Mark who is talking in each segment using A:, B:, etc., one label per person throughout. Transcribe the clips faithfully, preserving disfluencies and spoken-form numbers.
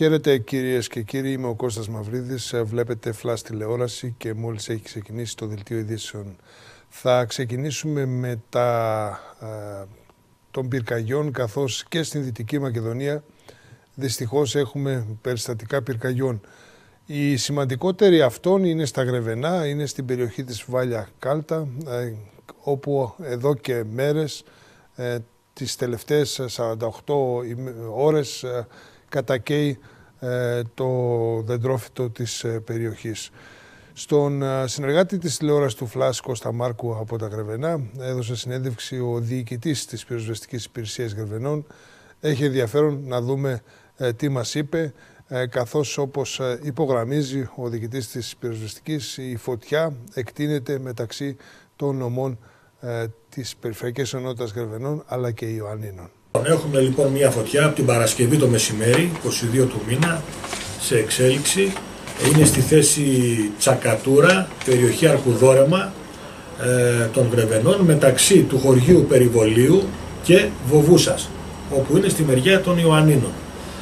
A: Χαίρετε κυρίες και κύριοι, είμαι ο Κώστας Μαυρίδης, βλέπετε Flash τηλεόραση και μόλις έχει ξεκινήσει το δελτίο ειδήσεων. Θα ξεκινήσουμε με τα α, των πυρκαγιών, καθώς και στην Δυτική Μακεδονία δυστυχώς έχουμε περιστατικά πυρκαγιών. Η σημαντικότερη αυτών είναι στα Γρεβενά, είναι στην περιοχή της Βάλια Κάλτα, όπου εδώ και μέρες, τις τελευταίες σαράντα οκτώ ώρες, κατακαίει το δεντρόφυτο της περιοχής. Στον συνεργάτη της τηλεόρασης του Flash, Κώστα Μάρκου από τα Γρεβενά, έδωσε συνέντευξη ο διοικητής της πυροσβεστικής υπηρεσίας Γρεβενών. Έχει ενδιαφέρον να δούμε τι μας είπε, καθώς όπως υπογραμμίζει ο διοικητής της πυροσβεστικής, η φωτιά εκτείνεται μεταξύ των νομών της Περιφερειακής Ενότητας Γρεβενών αλλά και Ιωαννίνων.
B: Έχουμε λοιπόν μια φωτιά από την Παρασκευή το μεσημέρι, είκοσι δύο του μήνα, σε εξέλιξη. Είναι στη θέση Τσακατούρα, περιοχή Αρκουδόρεμα ε, των Γρεβενών, μεταξύ του χωριού Περιβολίου και Βοβούσας, όπου είναι στη μεριά των Ιωαννίνων.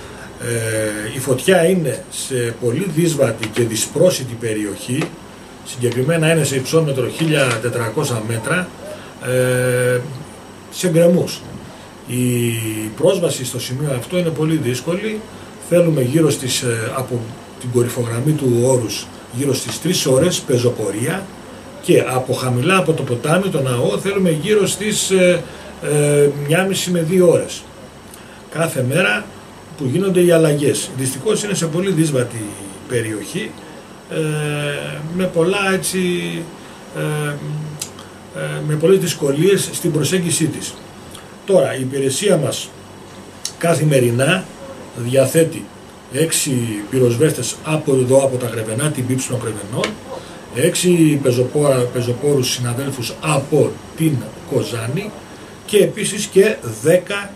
B: Ε, η φωτιά είναι σε πολύ δύσβατη και δυσπρόσιτη περιοχή, συγκεκριμένα είναι σε υψόμετρο χίλια τετρακόσια μέτρα, ε, σε γκρεμούς. Η πρόσβαση στο σημείο αυτό είναι πολύ δύσκολη. Θέλουμε γύρω στις, από την κορυφογραμμή του όρους, γύρω στις τρεις ώρες πεζοπορία, και από χαμηλά από το ποτάμι, το ναό, θέλουμε γύρω στις ε, ε, μία και μισή με δύο ώρες κάθε μέρα που γίνονται οι αλλαγές. Δυστυχώς είναι σε πολύ δύσβατη περιοχή, ε, με πολλά έτσι, ε, ε, με πολλές δυσκολίες στην προσέγγιση της. Τώρα, η υπηρεσία μας καθημερινά διαθέτει έξι πυροσβέστες από εδώ, από τα Γρεβενά, την Πύψη των Γρεβενών, έξι πεζοπόρους συναδέλφους από την Κοζάνη και επίσης και δέκα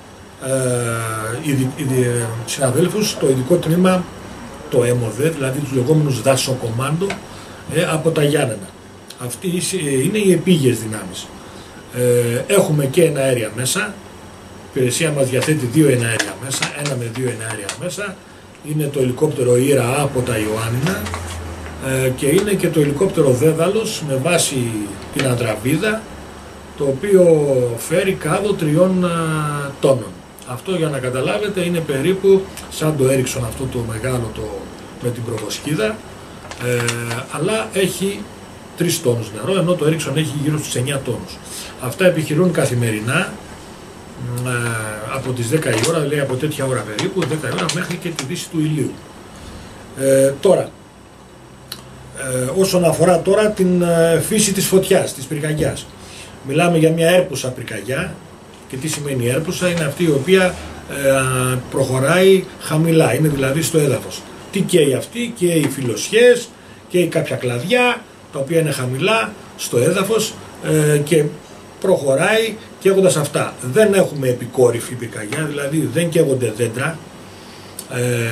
B: ε, συναδέλφους στο ειδικό τμήμα, το ΕΜΟΔΕ, δηλαδή τους λεγόμενους δασοκομάντο, ε, από τα Γιάννενα. Αυτοί είναι οι επίγειες δυνάμεις. Ε, έχουμε και εναέρια μέσα. Η υπηρεσία μας διαθέτει δύο εναέρια μέσα, ένα με δύο εναέρια μέσα. Είναι το ελικόπτερο Ήρα από τα Ιωάννινα ε, και είναι και το ελικόπτερο Δέδαλος με βάση την Ανδραβίδα, το οποίο φέρει κάδο τριών α, τόνων. Αυτό, για να καταλάβετε, είναι περίπου σαν το Έριξον, αυτό το μεγάλο το, με την προβοσκίδα, ε, αλλά έχει τρεις τόνους νερό, ενώ το Έριξον έχει γύρω στους εννιά τόνους. Αυτά επιχειρούν καθημερινά ε, από τις δέκα η ώρα, δηλαδή από τέτοια ώρα περίπου, δέκα η ώρα μέχρι και τη δύση του ηλίου. Ε, τώρα, ε, όσον αφορά τώρα την ε, φύση της φωτιάς, της πυρκαγιάς, μιλάμε για μια έρπουσα πυρκαγιά. Και τι σημαίνει έρπουσα? Είναι αυτή η οποία ε, προχωράει χαμηλά, είναι δηλαδή στο έδαφος. Τι καίει αυτή? Καίει φιλοσιές, καίει κάποια κλαδιά, τα οποία είναι χαμηλά στο έδαφος ε, και προχωράει καίγοντας αυτά. Δεν έχουμε επικόρυφη πυρκαγιά, δηλαδή δεν καίγονται δέντρα, ε,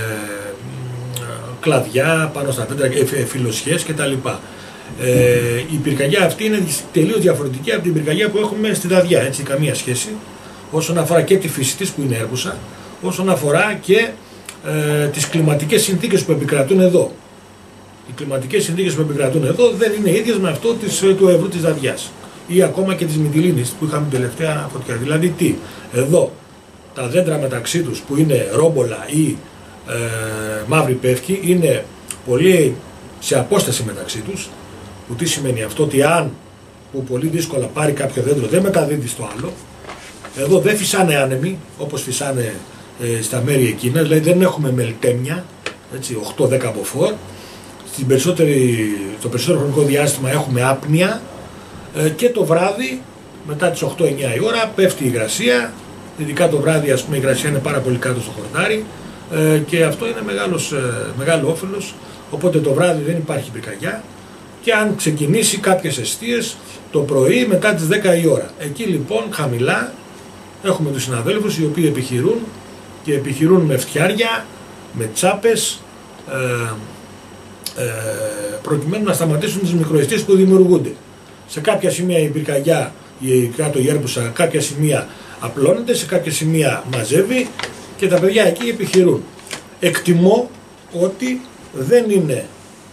B: κλαδιά πάνω στα δέντρα, ε, φιλοσιές κτλ. Ε, η πυρκαγιά αυτή είναι τελείως διαφορετική από την πυρκαγιά που έχουμε στη Δαδιά, έτσι, καμία σχέση, όσον αφορά και τη φύση της που είναι έρπουσα, όσον αφορά και ε, τις κλιματικές συνθήκες που επικρατούν εδώ. Οι κλιματικές συνθήκες που επικρατούν εδώ δεν είναι ίδιες με αυτό της, του Εύρου της Δαδιάς ή ακόμα και της Μυτιλήνης που είχαμε την τελευταία φωτιά. Δηλαδή τι, εδώ τα δέντρα μεταξύ τους που είναι ρόμπολα ή ε, μαύρη πεύκη είναι πολύ σε απόσταση μεταξύ τους. Που τι σημαίνει αυτό? Ότι αν που πολύ δύσκολα πάρει κάποιο δέντρο δεν μεταδίδει στο άλλο. Εδώ δεν φυσάνε άνεμοι όπως φυσάνε ε, στα μέρη εκείνα, δηλαδή δεν έχουμε μελτέμια, έτσι, οκτώ δέκα μποφόρ. Στην περισσότερη, στο περισσότερο χρονικό διάστημα έχουμε άπνοια ε, και το βράδυ μετά τις οκτώ εννιά η ώρα πέφτει η υγρασία, ειδικά το βράδυ, ας πούμε, η υγρασία είναι πάρα πολύ κάτω στο χορτάρι ε, και αυτό είναι μεγάλος, ε, μεγάλο όφελος, οπότε το βράδυ δεν υπάρχει πυρκαγιά. Και αν ξεκινήσει κάποιες εστίες το πρωί μετά τις δέκα η ώρα. Εκεί λοιπόν χαμηλά έχουμε τους συναδέλφους οι οποίοι επιχειρούν και επιχειρούν με φτιάρια, με τσάπες, ε, ε, προκειμένου να σταματήσουν τις μικροαιστείες που δημιουργούνται. Σε κάποια σημεία η πυρκαγιά, η κάτω η έρπουσα, κάποια σημεία απλώνεται, σε κάποια σημεία μαζεύει και τα παιδιά εκεί επιχειρούν. εκτιμώ ότι δεν είναι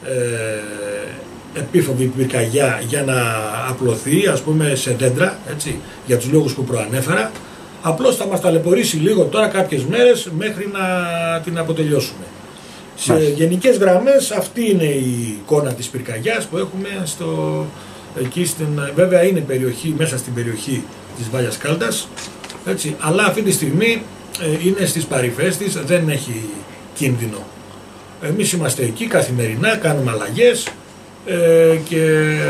B: ε, επίφοβη η πυρκαγιά για να απλωθεί, ας πούμε, σε δέντρα, έτσι, για τους λόγους που προανέφερα. Απλώς θα μας ταλαιπωρήσει λίγο τώρα κάποιες μέρες μέχρι να την αποτελειώσουμε. Σε γενικές γραμμές αυτή είναι η εικόνα της πυρκαγιάς που έχουμε στο, εκεί στην, βέβαια είναι περιοχή, μέσα στην περιοχή της Βάλιας Κάλτας, έτσι, αλλά αυτή τη στιγμή ε, είναι στις παρυφές της, δεν έχει κίνδυνο. Εμείς είμαστε εκεί καθημερινά, κάνουμε αλλαγές ε, και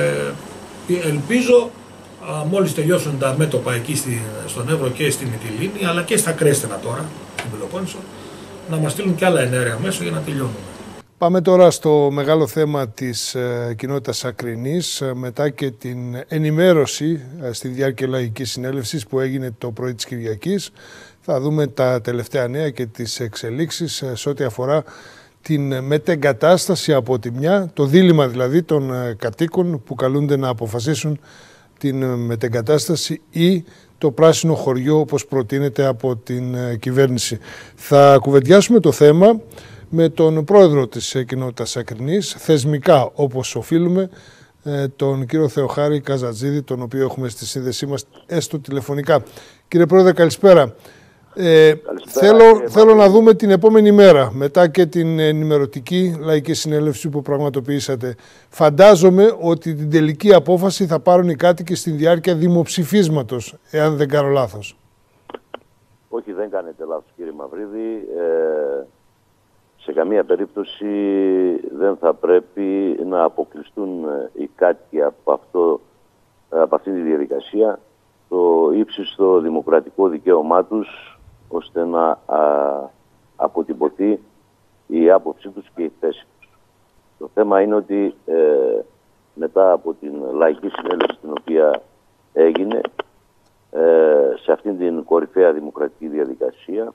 B: ελπίζω α, μόλις τελειώσουν τα μέτωπα εκεί στη, στον Εύρο και στη Μυτιλήνη, αλλά και στα Κρέστενα τώρα, στην Πελοπόννησο, να μας στείλουν και άλλα ενέργεια μέσω για να τελειώνουμε.
A: Πάμε τώρα στο μεγάλο θέμα της ε, κοινότητας Ακρινής, ε, μετά και την ενημέρωση ε, στη διάρκεια λαϊκής συνέλευσης που έγινε το πρωί της Κυριακής. Θα δούμε τα τελευταία νέα και τις εξελίξεις ε, σε ό,τι αφορά την μετεγκατάσταση από τη μια, το δίλημμα δηλαδή των ε, κατοίκων που καλούνται να αποφασίσουν την ε, μετεγκατάσταση ή το πράσινο χωριό όπως προτείνεται από την ε, κυβέρνηση. Θα κουβεντιάσουμε το θέμα με τον πρόεδρο της κοινότητας Ακρινής, θεσμικά όπως οφείλουμε, τον κύριο Θεοχάρη Καζατζίδη, τον οποίο έχουμε στη σύνδεσή μας έστω τηλεφωνικά. Κύριε Πρόεδρε, καλησπέρα. Ε, καλησπέρα θέλω κύριε θέλω να δούμε την επόμενη μέρα, μετά και την ενημερωτική λαϊκή συνέλευση που πραγματοποιήσατε. Φαντάζομαι ότι την τελική απόφαση θα πάρουν οι κάτοικοι στην διάρκεια δημοψηφίσματος, εάν δεν κάνω λάθος.
C: Όχι, δεν κάνετε λάθος κύριε Μαυρίδη. Ε... Σε καμία περίπτωση δεν θα πρέπει να αποκλειστούν οι κάτοικοι από, αυτό, από αυτή τη διαδικασία, το ύψιστο δημοκρατικό δικαίωμά τους, ώστε να α, αποτυπωθεί η άποψή τους και η θέση τους. Το θέμα είναι ότι ε, μετά από την λαϊκή συνέλευση την οποία έγινε, ε, σε αυτήν την κορυφαία δημοκρατική διαδικασία,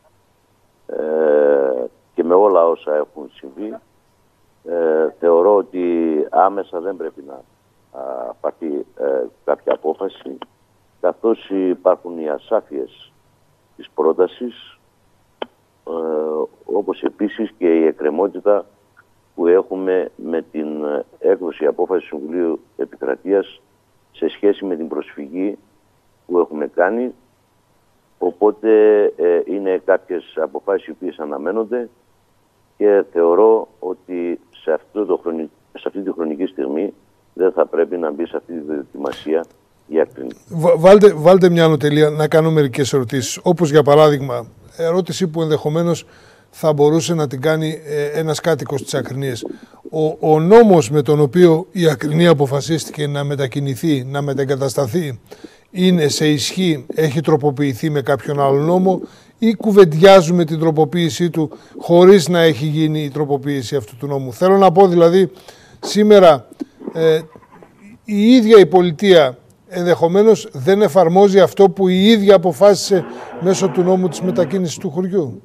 C: ε, και με όλα όσα έχουν συμβεί, ε, θεωρώ ότι άμεσα δεν πρέπει να α, πάρθει ε, κάποια απόφαση, καθώς υπάρχουν οι ασάφειες της πρότασης, ε, όπως επίσης και η εκκρεμότητα που έχουμε με την έκδοση απόφασης του Συμβουλίου Επικρατείας σε σχέση με την προσφυγή που έχουμε κάνει. Οπότε ε, είναι κάποιες αποφάσεις οι οποίες αναμένονται και θεωρώ ότι σε, αυτό το χρονι... σε αυτή τη χρονική στιγμή δεν θα πρέπει να μπει σε αυτή τη δοκιμασία η Ακρινή.
A: Βάλτε, βάλτε μια ανωτελεία να κάνω μερικές ερωτήσεις. Όπως για παράδειγμα, ερώτηση που ενδεχομένως θα μπορούσε να την κάνει ε, ένας κάτοικος της Ακρινής. Ο, ο νόμος με τον οποίο η Ακρινή αποφασίστηκε να μετακινηθεί, να μετεγκατασταθεί, είναι σε ισχύ, έχει τροποποιηθεί με κάποιον άλλο νόμο ή κουβεντιάζουμε την τροποποίησή του χωρίς να έχει γίνει η τροποποίηση αυτού του νόμου? Θέλω να πω δηλαδή σήμερα ε, η ίδια η πολιτεία ενδεχομένως δεν εφαρμόζει αυτό που η ίδια αποφάσισε μέσω του νόμου της μετακίνησης του χωριού.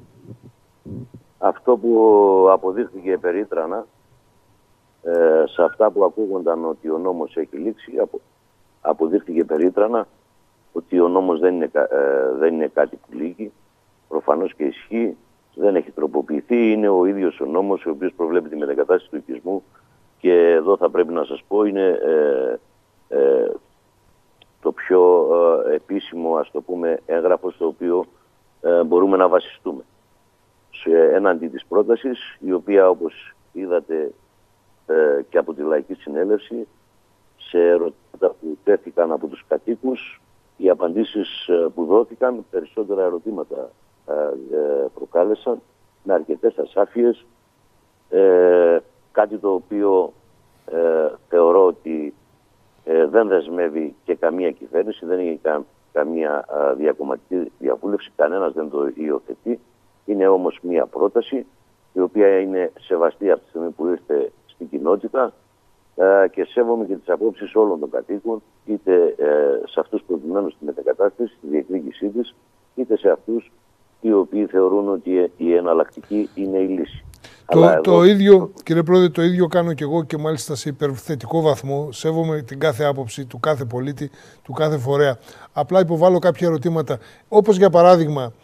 C: Αυτό που αποδείχθηκε περίτρανα ε, σε αυτά που ακούγονταν ότι ο νόμος έχει λήξει, απο, αποδείχθηκε περίτρανα ότι ο νόμος δεν είναι, ε, δεν είναι κάτι που λύγει. Προφανώς και ισχύει, δεν έχει τροποποιηθεί, είναι ο ίδιος ο νόμος ο οποίος προβλέπει τη μετεγκατάσταση του οικισμού και εδώ θα πρέπει να σας πω είναι ε, ε, το πιο ε, επίσημο, ας το πούμε, έγγραφο στο οποίο ε, μπορούμε να βασιστούμε. Σε έναντι της πρότασης, η οποία όπως είδατε ε, και από τη λαϊκή συνέλευση, σε ερωτήματα που τέθηκαν από τους κατοίκους, οι απαντήσεις ε, που δόθηκαν, περισσότερα ερωτήματα ε, προκάλεσαν, με αρκετές ασάφειες, ε, κάτι το οποίο ε, θεωρώ ότι ε, δεν δεσμεύει και καμία κυβέρνηση, δεν έχει κα, καμία α, διακομματική διαβούλευση, κανένας δεν το υιοθετεί. Είναι όμως μία πρόταση η οποία είναι σεβαστή από τη στιγμή που ήρθε στην κοινότητα ε, και σέβομαι και τις απόψεις όλων των κατοίκων, είτε ε, σε αυτούς που επιμένουν στη μετακατάσταση, στη διεκδίκησή της, είτε σε αυτούς οι οποίοι θεωρούν ότι η εναλλακτική είναι η λύση.
A: Το, εδώ... το ίδιο, κύριε Πρόεδρε, το ίδιο κάνω και εγώ και μάλιστα σε υπερθετικό βαθμό. Σέβομαι την κάθε άποψη του κάθε πολίτη, του κάθε φορέα. Απλά υποβάλλω κάποια ερωτήματα. Όπως για παράδειγμα,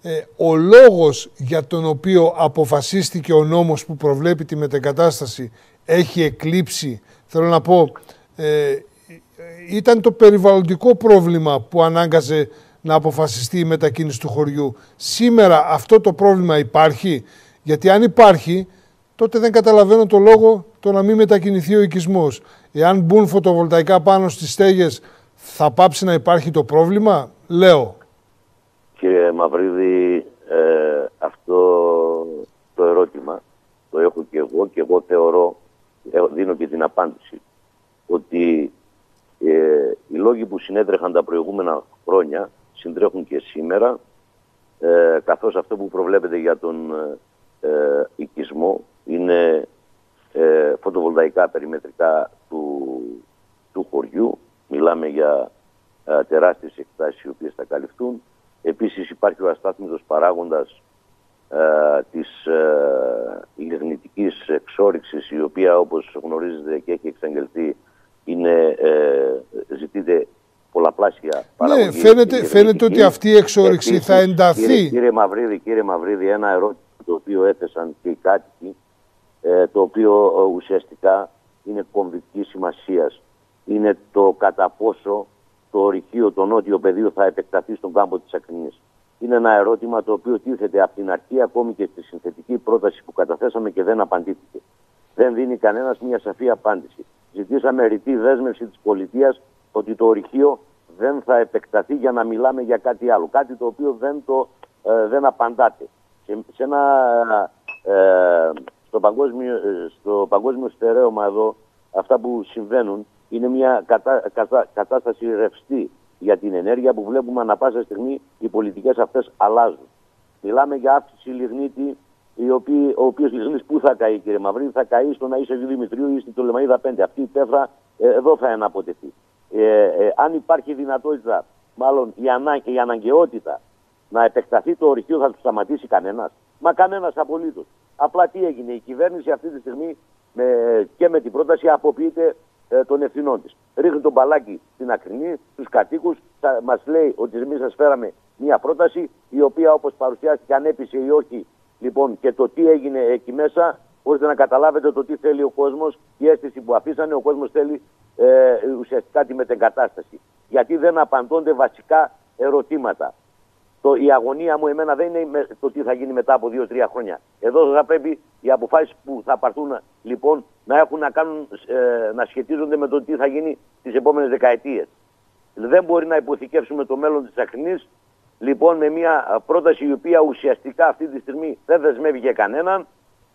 A: ε, ο λόγος για τον οποίο αποφασίστηκε ο νόμος που προβλέπει τη μετεγκατάσταση έχει εκλείψει. Θέλω να πω, ε, ήταν το περιβαλλοντικό πρόβλημα που ανάγκαζε να αποφασιστεί η μετακίνηση του χωριού. Σήμερα αυτό το πρόβλημα υπάρχει, γιατί αν υπάρχει, τότε δεν καταλαβαίνω το λόγο το να μην μετακινηθεί ο οικισμός. Εάν μπουν φωτοβολταϊκά πάνω στις στέγες, θα πάψει να υπάρχει το πρόβλημα, λέω.
C: Κύριε Μαυρίδη, ε, αυτό το ερώτημα το έχω και εγώ και εγώ θεωρώ, δίνω και την απάντηση, ότι ε, οι λόγοι που συνέτρεχαν τα προηγούμενα χρόνια συντρέχουν και σήμερα, ε, καθώς αυτό που προβλέπεται για τον ε, οικισμό είναι ε, φωτοβολταϊκά περιμετρικά του, του χωριού. Μιλάμε για ε, τεράστιες εκτάσεις οι οποίες θα καλυφθούν. Επίσης υπάρχει ο αστάθμητος παράγοντας ε, της ε, ηλεκτρικής εξόρυξης, η οποία, όπως γνωρίζετε και έχει εξαγγελθεί, είναι, ε, ζητείται πολλαπλάσια παραγωγή.
A: Ναι, φαίνεται, φαίνεται ότι αυτή η εξόρυξη επίσης, θα ενταθεί.
C: Κύριε, κύριε, Μαυρίδη, κύριε Μαυρίδη, ένα ερώτημα το οποίο έθεσαν και οι κάτοικοι, ε, το οποίο ε, ουσιαστικά είναι κομβικής σημασίας. Είναι το κατά πόσο το ορυχείο, το νότιο πεδίο θα επεκταθεί στον κάμπο της Ακρινής. Είναι ένα ερώτημα το οποίο τίθεται από την αρχή, ακόμη και στη συνθετική πρόταση που καταθέσαμε και δεν απαντήθηκε. Δεν δίνει κανένας μια σαφή απάντηση. Ζητήσαμε ρητή δέσμευση της πολιτείας ότι το ορυχείο δεν θα επεκταθεί, για να μιλάμε για κάτι άλλο. Κάτι το οποίο δεν, το, ε, δεν απαντάται. Σε, σε ένα, ε, στο, παγκόσμιο, στο παγκόσμιο στερέωμα εδώ, αυτά που συμβαίνουν είναι μια κατα, κατα, κατάσταση ρευστή για την ενέργεια, που βλέπουμε ανά πάσα στιγμή οι πολιτικές αυτές αλλάζουν. Μιλάμε για αύξηση λιγνίτη, η οποία, ο οποίος λιγνίτης πού θα καεί, κύριε Μαυρίδη? Θα καεί στον Αΐσιο Δημητρίου ή στην Πτολεμαΐδα πέντε. Αυτή η τέφρα ε, εδώ θα εναποτεθεί. Ε, ε, αν υπάρχει δυνατότητα, μάλλον η, ανά, η αναγκαιότητα να επεκταθεί το ορυχείο, θα του σταματήσει κανένας? Μα κανένας απολύτως. Απλά τι έγινε? Η κυβέρνηση αυτή τη στιγμή με, και με την πρόταση αποποιείται ε, των ευθυνών της. Ρίχνει τον μπαλάκι στην Ακρινή, στους κατοίκους, μας λέει ότι εμείς σας φέραμε μια πρόταση, η οποία, όπως παρουσιάστηκε, αν έπεισε ή όχι, λοιπόν, και το τι έγινε εκεί μέσα, μπορείτε να καταλάβετε το τι θέλει ο κόσμος, η αίσθηση που αφήσανε. Ο κόσμος θέλει ε, ουσιαστικά τη μετεγκατάσταση. Γιατί δεν απαντώνται βασικά ερωτήματα. Το, η αγωνία μου εμένα δεν είναι το τι θα γίνει μετά από δύο τρία χρόνια. Εδώ θα πρέπει οι αποφάσεις που θα πάρθουν, λοιπόν, να έχουν να κάνουν, ε, να σχετίζονται με το τι θα γίνει τις επόμενες δεκαετίες. Δεν μπορεί να υποθηκεύσουμε το μέλλον της Ακρινής, λοιπόν, με μια πρόταση η οποία ουσιαστικά αυτή τη στιγμή δεν δεσμεύει για κανέναν.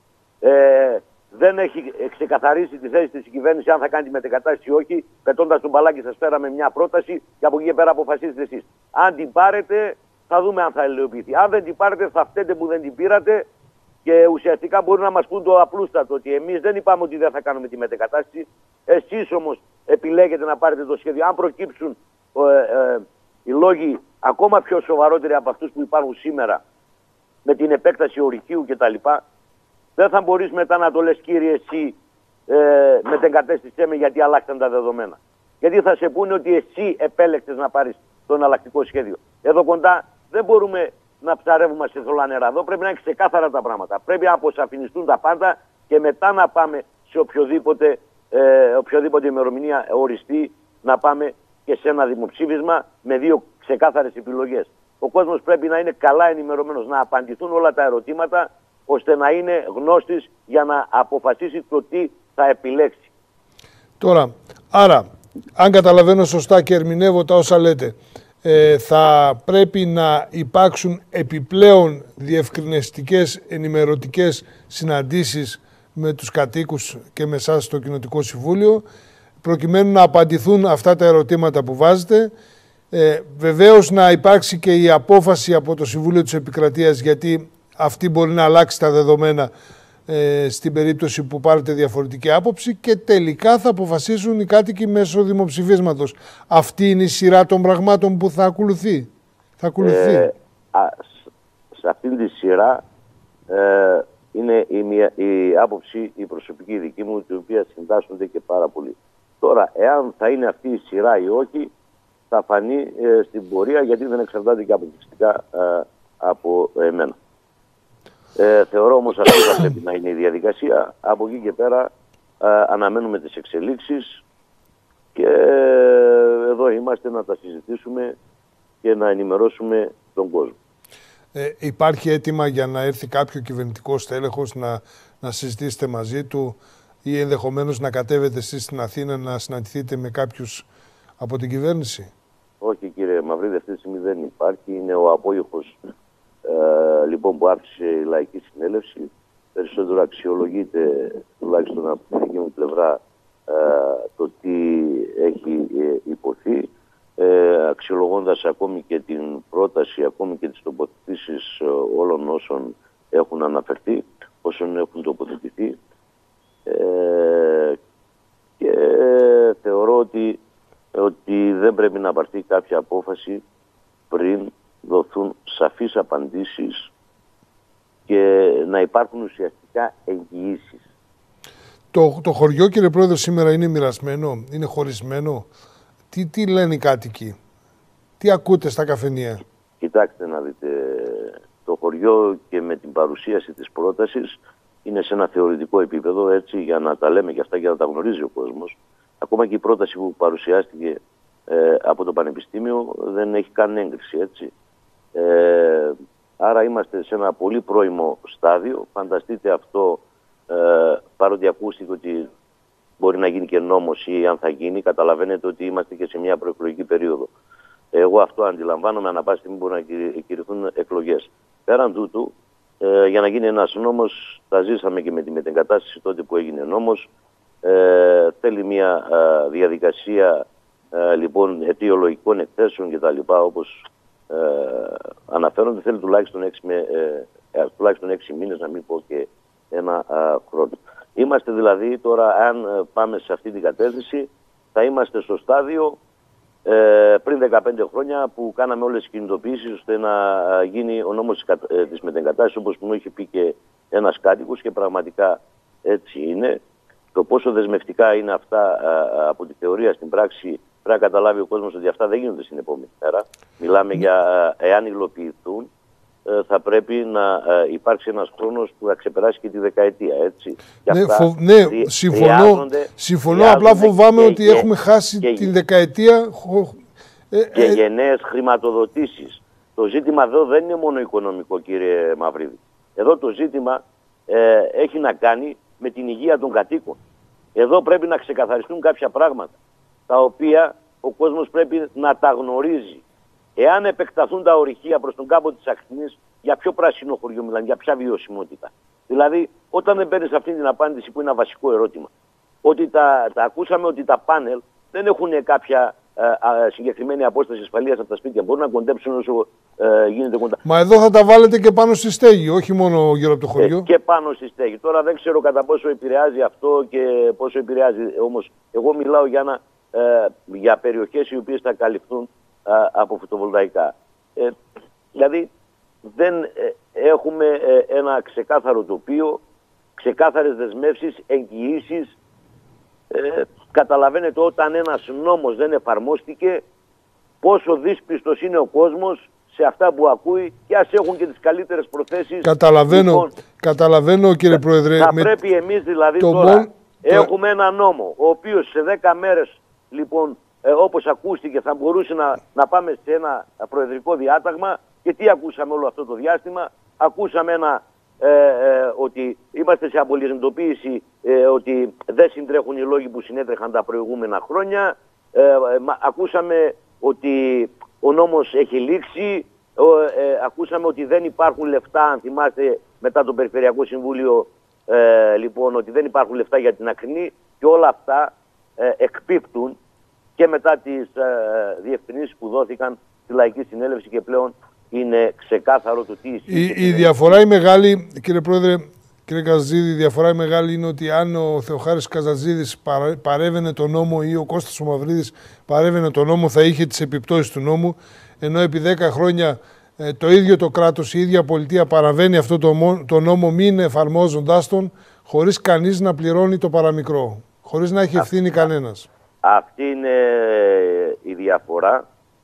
C: Ε, δεν έχει ξεκαθαρίσει τη θέση της κυβέρνησης αν θα κάνει τη μετεγκατάσταση ή όχι. Πετώντας τον μπαλάκι, σας φέραμε μια πρόταση και από εκεί πέρα αποφασίζετε εσείς. Αν την πάρετε, θα δούμε αν θα ελαιοποιηθεί. Αν δεν την πάρετε, θα φταίτε που δεν την πήρατε, και ουσιαστικά μπορούν να μας πούν το απλούστατο, ότι εμείς δεν είπαμε ότι δεν θα κάνουμε τη μετεγκατάσταση. Εσείς όμως επιλέγετε να πάρετε το σχέδιο. Αν προκύψουν ε, ε, οι λόγοι ακόμα πιο σοβαρότεροι από αυτούς που υπάρχουν σήμερα, με την επέκταση ορυχείου κτλ., δεν θα μπορείς μετά να το λες, κύριε, εσύ ε, μετεγκατέστησέ με γιατί αλλάξαν τα δεδομένα. Γιατί θα σε πούνε ότι εσύ επέλεξες να πάρεις το εναλλακτικό σχέδιο. Εδώ κοντά δεν μπορούμε να ψαρεύουμε σε θολά νερά. Εδώ πρέπει να είναι ξεκάθαρα τα πράγματα. Πρέπει να αποσαφινιστούν τα πάντα και μετά να πάμε σε οποιοδήποτε, ε, οποιοδήποτε ημερομηνία οριστεί, να πάμε και σε ένα δημοψήφισμα με δύο ξεκάθαρες επιλογές. Ο κόσμος πρέπει να είναι καλά ενημερωμένος, να απαντηθούν όλα τα ερωτήματα, ώστε να είναι γνώστης για να αποφασίσει το τι θα επιλέξει.
A: Τώρα, άρα, αν καταλαβαίνω σωστά και ερμηνεύω τα όσα λέτε, ε, θα πρέπει να υπάρξουν επιπλέον διευκρινιστικές ενημερωτικές συναντήσεις με τους κατοίκους και με εσάς στο Κοινοτικό Συμβούλιο, προκειμένου να απαντηθούν αυτά τα ερωτήματα που βάζετε. Ε, βεβαίως να υπάρξει και η απόφαση από το Συμβούλιο της Επικρατείας, γιατί αυτή μπορεί να αλλάξει τα δεδομένα ε, στην περίπτωση που πάρετε διαφορετική άποψη, και τελικά θα αποφασίσουν οι κάτοικοι μέσω δημοψηφίσματος. Αυτή είναι η σειρά των πραγμάτων που θα ακολουθεί. Θα ακολουθεί. Ε,
C: α, σε αυτήν τη σειρά ε, είναι η, μια, η άποψη η προσωπική δική μου, την οποία συντάσσονται και πάρα πολύ. Τώρα, εάν θα είναι αυτή η σειρά ή όχι, θα φανεί ε, στην πορεία, γιατί δεν εξαρτάται και αποκλειστικά ε, από εμένα. Ε, θεωρώ όμως αυτή θα πρέπει να είναι η διαδικασία. Από εκεί και πέρα ε, αναμένουμε τις εξελίξεις και ε, εδώ είμαστε να τα συζητήσουμε και να ενημερώσουμε τον κόσμο.
A: Ε, υπάρχει αίτημα για να έρθει κάποιο κυβερνητικό στέλεχος να, να συζητήσετε μαζί του ή ενδεχομένως να κατέβετε εσείς στην Αθήνα να συναντηθείτε με κάποιους από την κυβέρνηση?
C: Όχι κύριε Μαυρίδη, αυτή τη στιγμή δεν υπάρχει. Είναι ο απόϊχος ε, λοιπόν, που άφησε η Λαϊκή Συνέλευση. Περισσότερο αξιολογείται, τουλάχιστον από την δική μου πλευρά, ε, το τι έχει ε, υποθεί. Ε, αξιολογώντας ακόμη και την πρόταση, ακόμη και τις τοποθετήσεις ε, όλων όσων έχουν αναφερθεί, όσων έχουν τοποθετηθεί. Ε, και ε, θεωρώ ότι, ότι δεν πρέπει να πάρθει κάποια απόφαση πριν δοθούν σαφείς απαντήσεις και να υπάρχουν ουσιαστικά εγγυήσεις.
A: Το, το χωριό, κύριε Πρόεδρε, σήμερα είναι μοιρασμένο, είναι χωρισμένο? Τι, τι λένε οι κάτοικοι, τι ακούτε στα καφενεία?
C: Κοιτάξτε να δείτε, το χωριό και με την παρουσίαση της πρότασης είναι σε ένα θεωρητικό επίπεδο, έτσι, για να τα λέμε και αυτά και να τα γνωρίζει ο κόσμος. Ακόμα και η πρόταση που παρουσιάστηκε ε, από το Πανεπιστήμιο δεν έχει καν έγκριση, έτσι. Ε, άρα είμαστε σε ένα πολύ πρώιμο στάδιο. Φανταστείτε αυτό, ε, παρότι ακούστηκε ότι μπορεί να γίνει και νόμος ή αν θα γίνει, καταλαβαίνετε ότι είμαστε και σε μια προεκλογική περίοδο. Εγώ αυτό αντιλαμβάνομαι, ανά πάση στιγμή μπορεί να κηρυχθούν εκλογές. Πέραν τούτου, ε, για να γίνει ένας νόμος, τα ζήσαμε και με τη μετεγκατάσταση τότε που έγινε νόμος, ε, θέλει μια ε, διαδικασία ε, λοιπόν αιτιολογικών εκθέσεων κτλ. Όπως ε, αναφέρονται, θέλει τουλάχιστον έξι, με, ε, τουλάχιστον έξι μήνες, να μην πω και ένα ε, χρόνο. Είμαστε δηλαδή τώρα, αν πάμε σε αυτή την κατεύθυνση, θα είμαστε στο στάδιο ε, πριν δεκαπέντε χρόνια που κάναμε όλες τις κινητοποιήσεις ώστε να γίνει ο νόμος της μετεγκατάστασης, όπως μου είχε πει και ένας κάτοικος, και πραγματικά έτσι είναι. Το πόσο δεσμευτικά είναι αυτά α, από τη θεωρία στην πράξη, πρέπει να καταλάβει ο κόσμος ότι αυτά δεν γίνονται στην επόμενη μέρα. Μιλάμε για εάν υλοποιηθούν, θα πρέπει να υπάρξει ένας χρόνος που θα ξεπεράσει και τη δεκαετία, έτσι.
A: Ναι, φο... ναι δι... συμφωνώ, συμφωνώ απλά φοβάμαι και, ότι και, έχουμε χάσει και, την δεκαετία.
C: Και ε, γενναίες χρηματοδοτήσεις. Το ζήτημα εδώ δεν είναι μόνο οικονομικό, κύριε Μαυρίδη. Εδώ το ζήτημα ε, έχει να κάνει με την υγεία των κατοίκων. Εδώ πρέπει να ξεκαθαριστούν κάποια πράγματα, τα οποία ο κόσμος πρέπει να τα γνωρίζει. Εάν επεκταθούν τα ορυχεία προς τον κάμπο της Ακτίνης, για ποιο πράσινο χωριό μιλάνε, για ποια βιωσιμότητα? Δηλαδή, όταν δεν παίρνεις αυτή την απάντηση που είναι ένα βασικό ερώτημα, ότι τα, τα ακούσαμε ότι τα πάνελ δεν έχουν κάποια ε, ε, συγκεκριμένη απόσταση ασφαλείας από τα σπίτια, μπορούν να κοντέψουν όσο ε, γίνεται κοντά.
A: Μα εδώ θα τα βάλετε και πάνω στη στέγη, όχι μόνο γύρω από το χωριό.
C: Ε, και πάνω στη στέγη. Τώρα δεν ξέρω κατά πόσο επηρεάζει αυτό και πόσο επηρεάζει. Όμως, εγώ μιλάω για, ένα, ε, για περιοχές οι οποίες θα καλυφθούν από φωτοβολταϊκά. Ε, δηλαδή δεν ε, έχουμε ε, ένα ξεκάθαρο τοπίο, ξεκάθαρες δεσμεύσεις, εγγυήσεις. Ε, καταλαβαίνετε όταν ένας νόμος δεν εφαρμόστηκε πόσο δύσπιστος είναι ο κόσμος σε αυτά που ακούει, και ας έχουν και τις καλύτερες προθέσεις.
A: Καταλαβαίνω, λοιπόν, καταλαβαίνω κύριε Πρόεδρε.
C: Θα με... πρέπει εμείς δηλαδή τώρα μόν... έχουμε ένα νόμο ο οποίος σε δέκα μέρες λοιπόν Ε, όπως ακούστηκε θα μπορούσε να, να πάμε σε ένα προεδρικό διάταγμα. Και τι ακούσαμε όλο αυτό το διάστημα? Ακούσαμε ένα, ε, ε, ότι είμαστε σε απολιγνητοποίηση, ε, ότι δεν συντρέχουν οι λόγοι που συνέτρεχαν τα προηγούμενα χρόνια. Ε, ε, ακούσαμε ότι ο νόμος έχει λήξει. Ε, ε, ακούσαμε ότι δεν υπάρχουν λεφτά, αν θυμάστε μετά το Περιφερειακό Συμβούλιο, ε, λοιπόν, ότι δεν υπάρχουν λεφτά για την Ακρινή, και όλα αυτά ε, εκπίπτουν και μετά τις ε, διευκρινήσεις που δόθηκαν στη Λαϊκή Συνέλευση, και πλέον είναι ξεκάθαρο το τι ισχύει.
A: Η, η διαφορά η μεγάλη, κύριε Πρόεδρε, κύριε Καζατζίδη, η διαφορά η μεγάλη είναι ότι αν ο Θεοχάρης Καζατζίδης παρέβαινε τον νόμο ή ο Κώστας ο Μαυρίδης παρέβαινε τον νόμο, θα είχε τις επιπτώσεις του νόμου, ενώ επί δέκα χρόνια ε, το ίδιο το κράτος, η ίδια πολιτεία παραβαίνει αυτό το, το νόμο, μην εφαρμόζοντάς τον, χωρίς κανείς να πληρώνει το παραμικρό, χωρίς να έχει ευθύνη κανένας.
C: Αυτή είναι η διαφορά,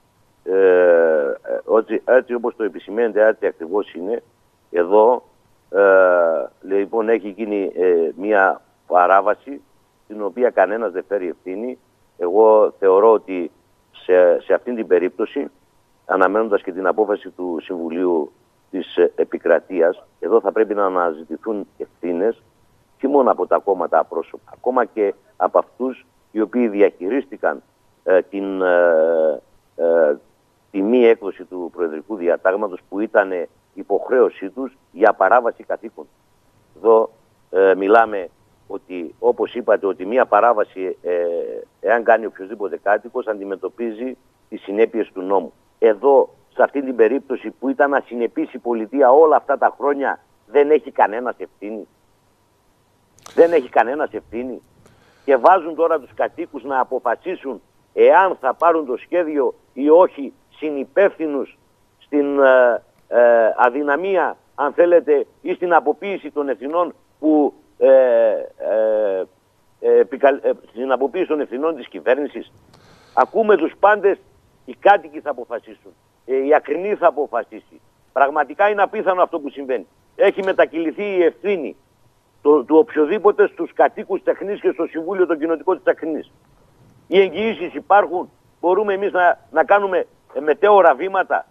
C: ε, έτσι, έτσι όπως το επισημαίνεται, έτσι ακριβώς είναι. Εδώ ε, λοιπόν έχει γίνει ε, μια παράβαση την οποία κανένας δεν φέρει ευθύνη. Εγώ θεωρώ ότι σε, σε αυτήν την περίπτωση, αναμένοντας και την απόφαση του Συμβουλίου της Επικρατείας, εδώ θα πρέπει να αναζητηθούν ευθύνες και μόνο από τα κόμματα πρόσωπα, ακόμα και από αυτούς οι οποίοι διαχειρίστηκαν ε, την, ε, ε, τη μη έκδοση του Προεδρικού Διατάγματος, που ήταν υποχρέωσή τους για παράβαση καθήκων. Εδώ ε, μιλάμε ότι, όπως είπατε, ότι μία παράβαση, ε, εάν κάνει οποιοδήποτε κάτοικος, αντιμετωπίζει τις συνέπειες του νόμου. Εδώ, σε αυτή την περίπτωση που ήταν ασυνεπής η πολιτεία όλα αυτά τα χρόνια, δεν έχει κανένας ευθύνη. Δεν έχει κανένας ευθύνη. Και βάζουν τώρα τους κατοίκους να αποφασίσουν εάν θα πάρουν το σχέδιο ή όχι, συνυπεύθυνους στην ε, ε, αδυναμία, αν θέλετε, ή στην αποποίηση των ευθυνών που ε, ε, ε, ε, στην αποποίηση των ευθυνών της κυβέρνησης. Ακούμε τους πάντες, οι κάτοικοι θα αποφασίσουν, ε, η Ακρινή θα αποφασίσει. Πραγματικά είναι απίθανο αυτό που συμβαίνει. Έχει μετακυληθεί η ευθύνη του, του οποιοδήποτε στους κατοίκους Τεχνής και στο Συμβούλιο των Κοινοτικών της Τεχνής. Οι εγγυήσεις υπάρχουν, μπορούμε εμείς να, να κάνουμε μετέωρα βήματα,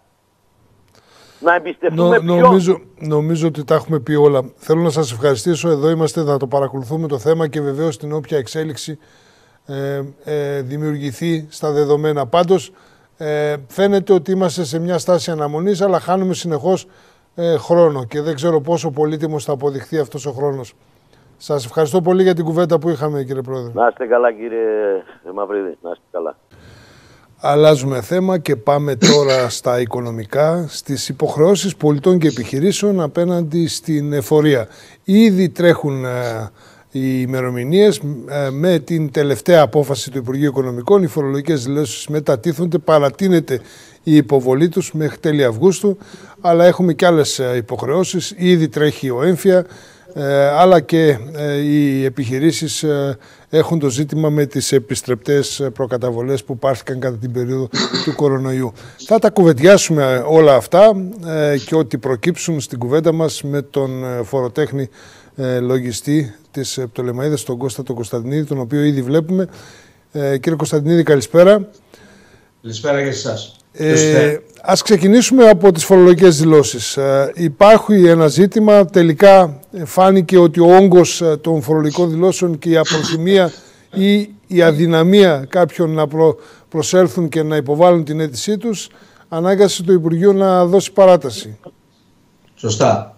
C: να εμπιστευτούμε
A: Νο,
C: ποιον.
A: νομίζω, νομίζω ότι τα έχουμε πει όλα. Θέλω να σας ευχαριστήσω. Εδώ είμαστε, θα το παρακολουθούμε το θέμα και βεβαίως την όποια εξέλιξη ε, ε, δημιουργηθεί στα δεδομένα. Πάντως ε, φαίνεται ότι είμαστε σε μια στάση αναμονής, αλλά χάνουμε συνεχώς ε, χρόνο και δεν ξέρω πόσο πολύτιμος θα αποδειχθεί αυτός ο χρόνος. Σας ευχαριστώ πολύ για την κουβέντα που είχαμε, κύριε Πρόεδρε.
C: Να είστε καλά, κύριε Μαυρίδη. Να είστε καλά.
A: Αλλάζουμε θέμα και πάμε τώρα στα οικονομικά, στις υποχρεώσεις πολιτών και επιχειρήσεων απέναντι στην εφορία. Ήδη τρέχουν ε, οι ημερομηνίες. Ε, με την τελευταία απόφαση του Υπουργείου Οικονομικών, οι φορολογικές δηλώσεις μετατίθονται, παρατείνεται η υποβολή τους μέχρι τέλη Αυγούστου, αλλά έχουμε και άλλες υποχρεώσεις. Ήδη τρέχει ο έμφυα, ε, αλλά και ε, οι επιχειρήσεις ε, έχουν το ζήτημα με τις επιστρεπτές προκαταβολές που πάρθηκαν κατά την περίοδο του κορονοϊού. Θα τα κουβεντιάσουμε όλα αυτά ε, και ό,τι προκύψουν στην κουβέντα μας με τον φοροτέχνη ε, λογιστή της Πτολεμαΐδας, τον Κώστα τον Κωνσταντινίδη, τον οποίο ήδη βλέπουμε. Ε, κύριε Κωνσταντινίδη, καλησπέρα.
D: Καλησπέρα και σε εσάς.
A: Ε, ας ξεκινήσουμε από τις φορολογικές δηλώσεις. Ε, υπάρχει ένα ζήτημα, τελικά φάνηκε ότι ο όγκος των φορολογικών δηλώσεων και η απροθυμία ή η αδυναμία κάποιων να προ, προσέλθουν και να υποβάλουν την αίτησή τους ανάγκασε το Υπουργείο να δώσει παράταση.
D: Σωστά.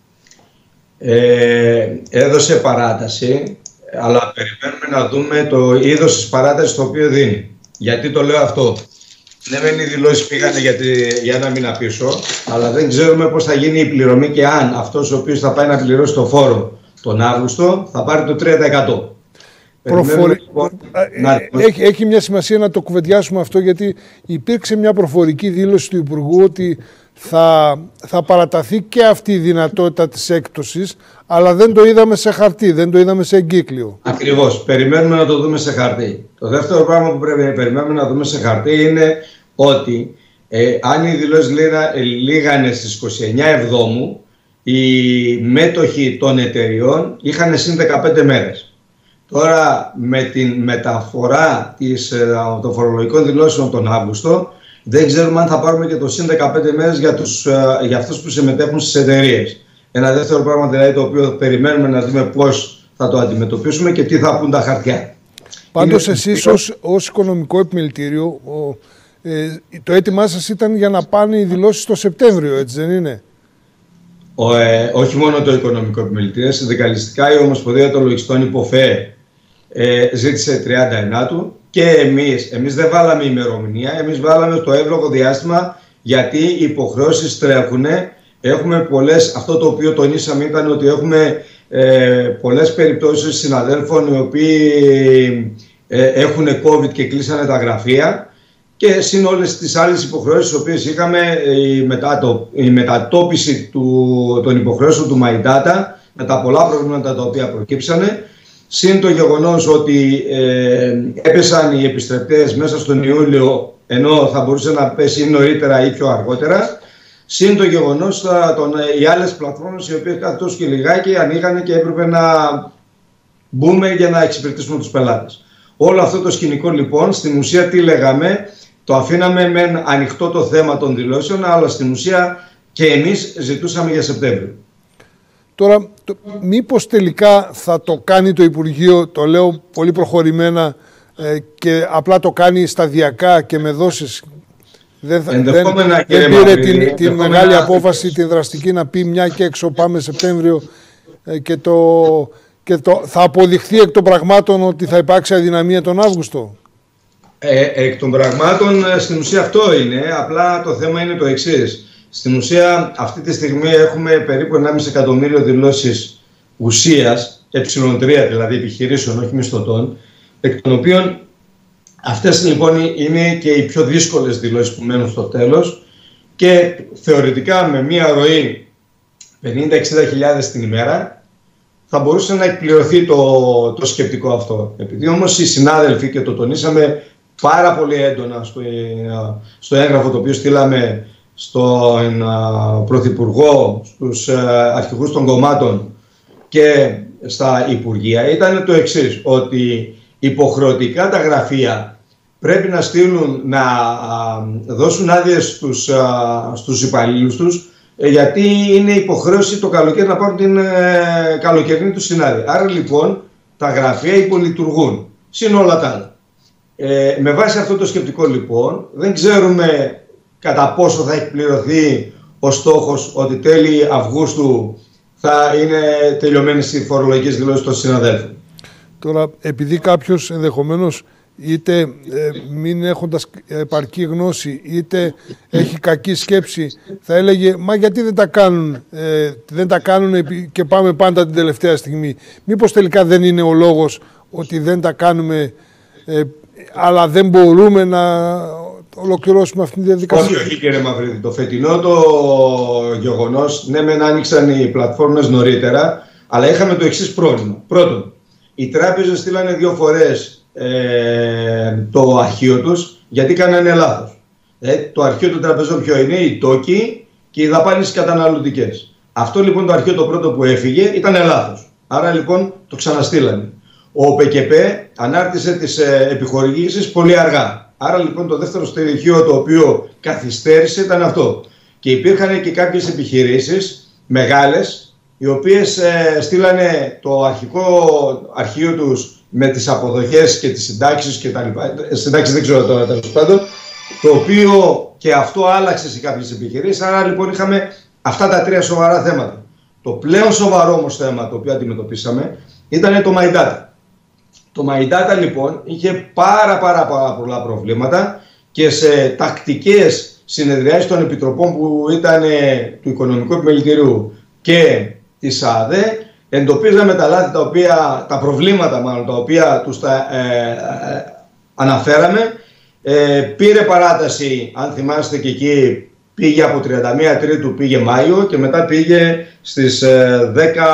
D: Ε, έδωσε παράταση, αλλά περιμένουμε να δούμε το είδος της παράτασης το οποίο δίνει. Γιατί το λέω αυτό? Ναι, μεν οι δηλώσεις πήγανε για, τη, για ένα μήνα πίσω, αλλά δεν ξέρουμε πώς θα γίνει η πληρωμή και αν αυτός ο οποίος θα πάει να πληρώσει το φόρο τον Αύγουστο θα πάρει το τρία τοις εκατό.
A: Προφορε... Να... Έχει, έχει μια σημασία να το κουβεντιάσουμε αυτό, γιατί υπήρξε μια προφορική δήλωση του Υπουργού ότι θα, θα παραταθεί και αυτή η δυνατότητα της έκπτωσης, αλλά δεν το είδαμε σε χαρτί, δεν το είδαμε σε εγκύκλιο.
D: Ακριβώς. Περιμένουμε να το δούμε σε χαρτί. Το δεύτερο πράγμα που πρέπει να περιμένουμε να δούμε σε χαρτί είναι ότι ε, αν οι δηλώσεις λίγανε στις είκοσι εννέα Εβδόμου, οι μέτοχοι των εταιριών είχαν συν δεκαπέντε μέρες. Τώρα με την μεταφορά της, των φορολογικών δηλώσεων τον Αύγουστο, δεν ξέρουμε αν θα πάρουμε και το συν δεκαπέντε μέρες για, τους, για αυτούς που συμμετέχουν στις εταιρείες. Ένα δεύτερο πράγμα δηλαδή το οποίο περιμένουμε να δούμε πώς θα το αντιμετωπίσουμε και τι θα πούν τα χαρτιά.
A: Πάντως είναι... εσείς ως, ως οικονομικό επιμελητήριο, ο, ε, το αίτημά σας ήταν για να πάνε οι δηλώσεις το Σεπτέμβριο, έτσι δεν είναι?
D: Ο, ε, όχι μόνο το οικονομικό επιμελητήριο, συνδικαλιστικά η Ομοσπονδία των Λογιστών ΥΠΟΦΕ ε, ζήτησε τριάντα εννέα του και εμείς, εμείς δεν βάλαμε ημερομηνία, εμείς βάλαμε το εύλογο διάστημα γιατί οι υποχρεώσεις τρέχουν. Έχουμε πολλές, αυτό το οποίο τονίσαμε ήταν ότι έχουμε ε, πολλές περιπτώσεις συναδέλφων οι οποίοι ε, έχουν COVID και κλείσανε τα γραφεία και συν όλες τις άλλες υποχρεώσεις τις οποίες είχαμε, η, μετατο, η μετατόπιση του, των υποχρεώσεων του MyData με τα πολλά προβλήματα τα οποία προκύψανε, συν το γεγονός ότι ε, έπεσαν οι επιστρεπτές μέσα στον Ιούλιο ενώ θα μπορούσε να πέσει νωρίτερα ή πιο αργότερα. Συν το γεγονός οι άλλες πλατφόρμες οι οποίες κάθε τόσο και λιγάκι ανοίγανε και έπρεπε να μπούμε για να εξυπηρετήσουμε τους πελάτες. Όλο αυτό το σκηνικό λοιπόν, στην ουσία τι λέγαμε, το αφήναμε μεν ανοιχτό το θέμα των δηλώσεων, αλλά στην ουσία και εμείς ζητούσαμε για Σεπτέμβριο.
A: Τώρα, το, μήπως τελικά θα το κάνει το Υπουργείο, το λέω πολύ προχωρημένα, ε, και απλά το κάνει σταδιακά και με δόσεις. Δεν, δεν, δεν πήρε Μαυρίδη, την, την μεγάλη απόφαση, την δραστική, να πει μια και έξω πάμε Σεπτέμβριο ε, και, το, και το, θα αποδειχθεί εκ των πραγμάτων ότι θα υπάρξει αδυναμία τον Αύγουστο.
D: Ε, εκ των πραγμάτων στην ουσία αυτό είναι, απλά το θέμα είναι το εξής. Στην ουσία αυτή τη στιγμή έχουμε περίπου ενάμιση εκατομμύριο δηλώσεις ουσίας, ε τρία δηλαδή επιχειρήσεων, όχι μισθωτών, εκ των οποίων αυτές λοιπόν είναι και οι πιο δύσκολες δηλώσεις που μένουν στο τέλος και θεωρητικά με μία ροή πενήντα με εξήντα χιλιάδες την ημέρα θα μπορούσε να εκπληρωθεί το, το σκεπτικό αυτό. Επειδή όμως οι συνάδελφοι, και το τονίσαμε πάρα πολύ έντονα στο, στο έγγραφο το οποίο στείλαμε στον Πρωθυπουργό, στους αρχηγούς των κομμάτων και στα Υπουργεία, ήταν το εξής, ότι υποχρεωτικά τα γραφεία πρέπει να στείλουν, να δώσουν άδειες στους, στους υπαλλήλους τους, γιατί είναι υποχρέωση το καλοκαίρι να πάρουν την καλοκαιρινή του συνάδεια. Άρα λοιπόν τα γραφεία υπολειτουργούν, συν όλα τα άλλα. Ε, με βάση αυτό το σκεπτικό λοιπόν, δεν ξέρουμε κατά πόσο θα εκπληρωθεί ο στόχος ότι τέλη Αυγούστου θα είναι τελειωμένες οι φορολογικές δηλώσεις των συναδέλφων.
A: Τώρα, επειδή κάποιος ενδεχομένως είτε ε, μην έχοντας επαρκή γνώση, είτε έχει κακή σκέψη, θα έλεγε «Μα γιατί δεν τα κάνουν, ε, δεν τα κάνουν και πάμε πάντα την τελευταία στιγμή». Μήπως τελικά δεν είναι ο λόγος ότι δεν τα κάνουμε, ε, αλλά δεν μπορούμε να ολοκληρώσουμε αυτή τη διαδικασία?
D: Όχι, όχι κύριε Μαυρίδη. Το φετινό το γεγονός, ναι μεν άνοιξαν οι πλατφόρμες νωρίτερα, αλλά είχαμε το εξής πρόβλημα. Πρώτον, οι τράπεζες στείλανε δύο φορές ε, το αρχείο τους γιατί κάνανε λάθος. Ε, το αρχείο των τραπεζών ποιο είναι? Οι τόκοι και οι δαπάνες καταναλωτικές. Αυτό λοιπόν το αρχείο το πρώτο που έφυγε ήταν λάθος. Άρα λοιπόν το ξαναστήλανε. Ο ΠΚΠ ανάρτησε τις ε, επιχορηγήσεις πολύ αργά. Άρα λοιπόν το δεύτερο στοιχείο το οποίο καθυστέρησε ήταν αυτό. Και υπήρχαν και κάποιες επιχειρήσεις μεγάλες, οι οποίες ε, στείλανε το αρχικό αρχείο τους με τις αποδοχές και τις συντάξεις και τα λοιπά. Συντάξεις δεν ξέρω τώρα τέλος πάντων, το οποίο και αυτό άλλαξε σε κάποιες επιχειρήσεις. Άρα λοιπόν είχαμε αυτά τα τρία σοβαρά θέματα. Το πλέον σοβαρό όμως θέμα το οποίο αντιμετωπίσαμε ήταν το My Data. Το My Data λοιπόν είχε πάρα πάρα πάρα πολλά προβλήματα και σε τακτικές συνεδριάσεις των επιτροπών που ήταν του Οικονομικού Επιμελητηρίου και της ΑΔΕ εντοπίζαμε τα λάθη τα οποία, τα προβλήματα μάλλον τα οποία τους τα ε, ε, αναφέραμε. Ε, πήρε παράταση, αν θυμάστε, και εκεί πήγε από τριάντα μία Τρίτου, πήγε Μάιο και μετά πήγε στις ε, δέκα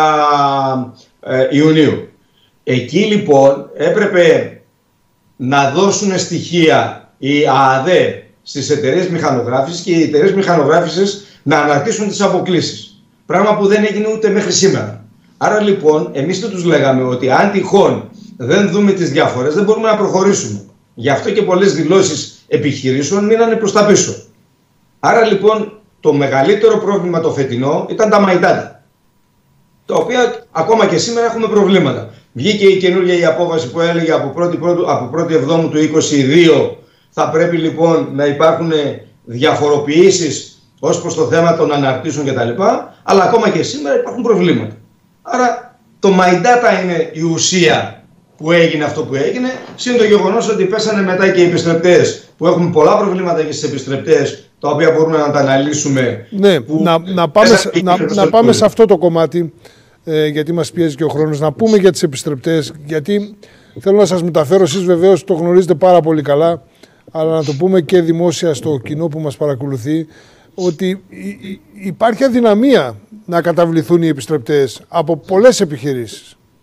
D: ε, Ιουνίου. Εκεί λοιπόν έπρεπε να δώσουν στοιχεία η ΑΔΕ στις εταιρείες μηχανογράφησης και οι εταιρείες μηχανογράφησης να αναρτήσουν τις αποκλίσεις. Πράγμα που δεν έγινε ούτε μέχρι σήμερα. Άρα λοιπόν εμείς δεν τους λέγαμε ότι αν τυχόν δεν δούμε τις διαφορές δεν μπορούμε να προχωρήσουμε. Γι' αυτό και πολλές δηλώσεις επιχειρήσεων μείνανε προς τα πίσω. Άρα λοιπόν το μεγαλύτερο πρόβλημα το φετινό ήταν τα My Data, τα οποία ακόμα και σήμερα έχουμε προβλήματα. Βγήκε η καινούργια η απόφαση που έλεγε από πρώτη Εβδόμου του είκοσι δύο θα πρέπει λοιπόν να υπάρχουν διαφοροποιήσεις ως προς το θέμα των αναρτήσεων κτλ. Αλλά ακόμα και σήμερα υπάρχουν προβλήματα. Άρα το My Data είναι η ουσία που έγινε αυτό που έγινε, συν το γεγονός ότι πέσανε μετά και οι επιστρεπτές, που έχουμε πολλά προβλήματα και στις επιστρεπτές, τα οποία μπορούμε να τα αναλύσουμε.
A: Ναι, που να, να πάμε, να, να πάμε σε αυτό το κομμάτι, ε, γιατί μας πιέζει και ο χρόνος, να πούμε για τις επιστρεπτές, γιατί θέλω να σας μεταφέρω, εσείς βεβαίως το γνωρίζετε πάρα πολύ καλά, αλλά να το πούμε και δημόσια στο κοινό που μας παρακολουθεί, ότι υπάρχει αδυναμία να καταβληθούν οι επιστρεπτές από πολλές επιχειρήσεις.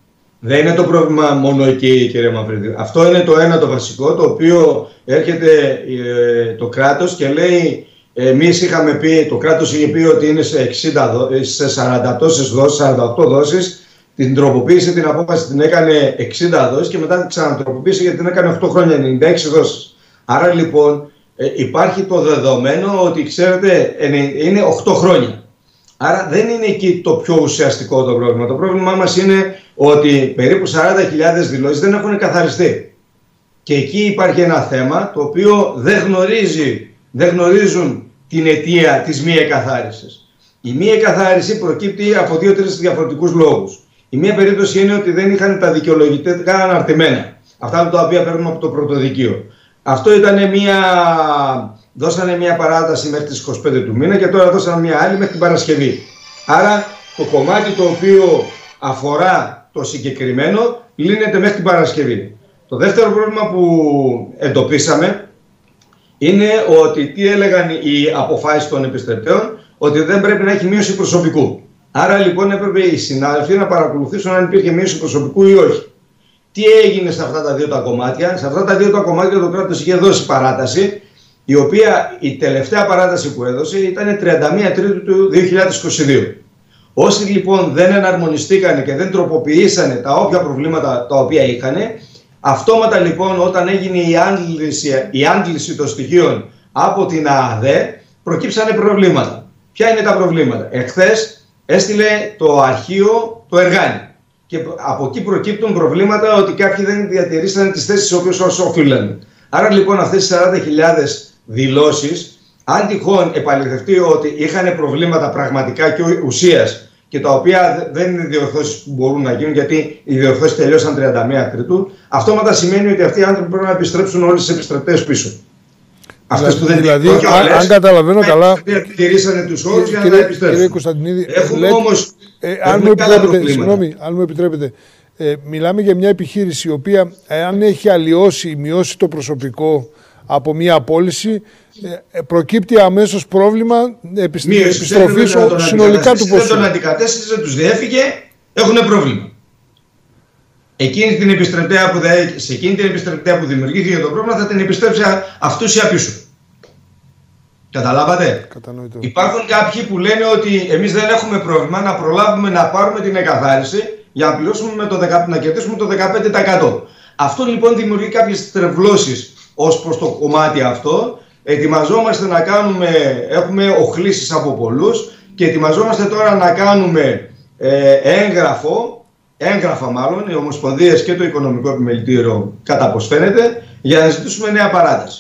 D: Δεν είναι το πρόβλημα μόνο εκεί, κύριε Μαυρίδη. Αυτό είναι το ένα το βασικό, το οποίο έρχεται ε, το κράτος και λέει, εμείς είχαμε πει, το κράτος είχε πει ότι είναι σε, εξήντα, σε σαράντα τόσες δόσεις, σαράντα οκτώ δόσεις, την τροποποίησε την απόφαση, την έκανε εξήντα δόσεις και μετά την ξανατροποποίησε γιατί την έκανε οκτώ χρόνια, ενενήντα έξι δόσεις. Άρα λοιπόν ε, υπάρχει το δεδομένο ότι, ξέρετε, είναι οκτώ χρόνια. Άρα δεν είναι εκεί το πιο ουσιαστικό το πρόβλημα. Το πρόβλημά μας είναι ότι περίπου σαράντα χιλιάδες δηλώσεις δεν έχουν καθαριστεί. Και εκεί υπάρχει ένα θέμα το οποίο δεν, γνωρίζει, δεν γνωρίζουν την αιτία της μη εκαθάρισης. Η μη εκαθάριση προκύπτει από δύο-τρεις διαφορετικούς λόγους. Η μία περίπτωση είναι ότι δεν είχαν τα δικαιολογητικά αναρτημένα. Αυτά τα οποία παίρνουμε από το πρωτοδικείο. Αυτό ήταν μια... Δώσανε μια παράταση μέχρι τις είκοσι πέντε του μήνα και τώρα δώσανε μια άλλη μέχρι την Παρασκευή. Άρα το κομμάτι το οποίο αφορά το συγκεκριμένο λύνεται μέχρι την Παρασκευή. Το δεύτερο πρόβλημα που εντοπίσαμε είναι ότι τι έλεγαν οι αποφάσεις των επιστρεπτέων, ότι δεν πρέπει να έχει μείωση προσωπικού. Άρα λοιπόν έπρεπε οι συνάδελφοι να παρακολουθήσουν αν υπήρχε μείωση προσωπικού ή όχι. Τι έγινε σε αυτά τα δύο τα κομμάτια? Σε αυτά τα δύο τα κομμάτια το κράτος είχε δώσει παράταση, η οποία η τελευταία παράταση που έδωσε ήταν τριάντα μία Τρίτου του δύο χιλιάδες είκοσι δύο. Όσοι λοιπόν δεν εναρμονιστήκαν και δεν τροποποιήσανε τα όποια προβλήματα τα οποία είχαν, αυτόματα λοιπόν όταν έγινε η άντληση, η άντληση των στοιχείων από την ΑΑΔΕ προκύψανε προβλήματα. Ποια είναι τα προβλήματα? Εχθές έστειλε το αρχείο το Εργάνη και από εκεί προκύπτουν προβλήματα ότι κάποιοι δεν διατηρήσαν τις θέσεις στις οποίες όσο οφείλαν. Άρα λοιπόν αυτές οι σαράντα χιλιάδες δηλώσεις, αν τυχόν επαληθευτεί ότι είχαν προβλήματα πραγματικά και ουσίας και τα οποία δεν είναι διορθώσεις που μπορούν να γίνουν γιατί οι διορθώσεις τελειώσαν τριάντα μία Τρίτου, αυτόματα σημαίνει ότι αυτοί οι άνθρωποι πρέπει να επιστρέψουν όλες τις επιστρεπτές πίσω.
A: Αυτές που δεν δηλαδή, αν, αν καταλαβαίνω καλά,
D: διατηρήσανε τους όρους για να επιστρέψουν. Κύριε
A: Κωνσταντινίδη,
D: έχουμε όμως
A: ε, αν, μου επιτρέπετε, συγγνώμη, αν μου επιτρέπετε, ε, μιλάμε για μια επιχείρηση η οποία αν έχει αλλοιώσει ή μειώσει το προσωπικό από μια απόλυση, ε, προκύπτει αμέσως πρόβλημα επιστροφής συνολικά του ποσού.
D: Δεν τον αντικατέστησε, δεν τους διέφυγε, έχουν πρόβλημα. Εκείνη την επιστρεπτέα που δε, σε εκείνη την επιστρεπτέα που δημιουργήθηκε το πρόβλημα θα την επιστρέψει αυτούσια πίσω. Καταλάβατε?
A: Κατανοητό.
D: Υπάρχουν κάποιοι που λένε ότι εμείς δεν έχουμε πρόβλημα να προλάβουμε να πάρουμε την εκαθάριση για να, πληρώσουμε με το δεκα, να κερδίσουμε το δεκαπέντε τοις εκατό. Αυτό λοιπόν δημιουργεί κάποιες τρευλώσεις ως προς το κομμάτι αυτό. Ετοιμαζόμαστε να κάνουμε, έχουμε οχλήσεις από πολλούς και ετοιμαζόμαστε τώρα να κάνουμε ε, έγγραφο, έγγραφα μάλλον, οι Ομοσπονδίες και το Οικονομικό Επιμελητήριο κατά πως φαίνεται, για να ζητήσουμε νέα παράταση.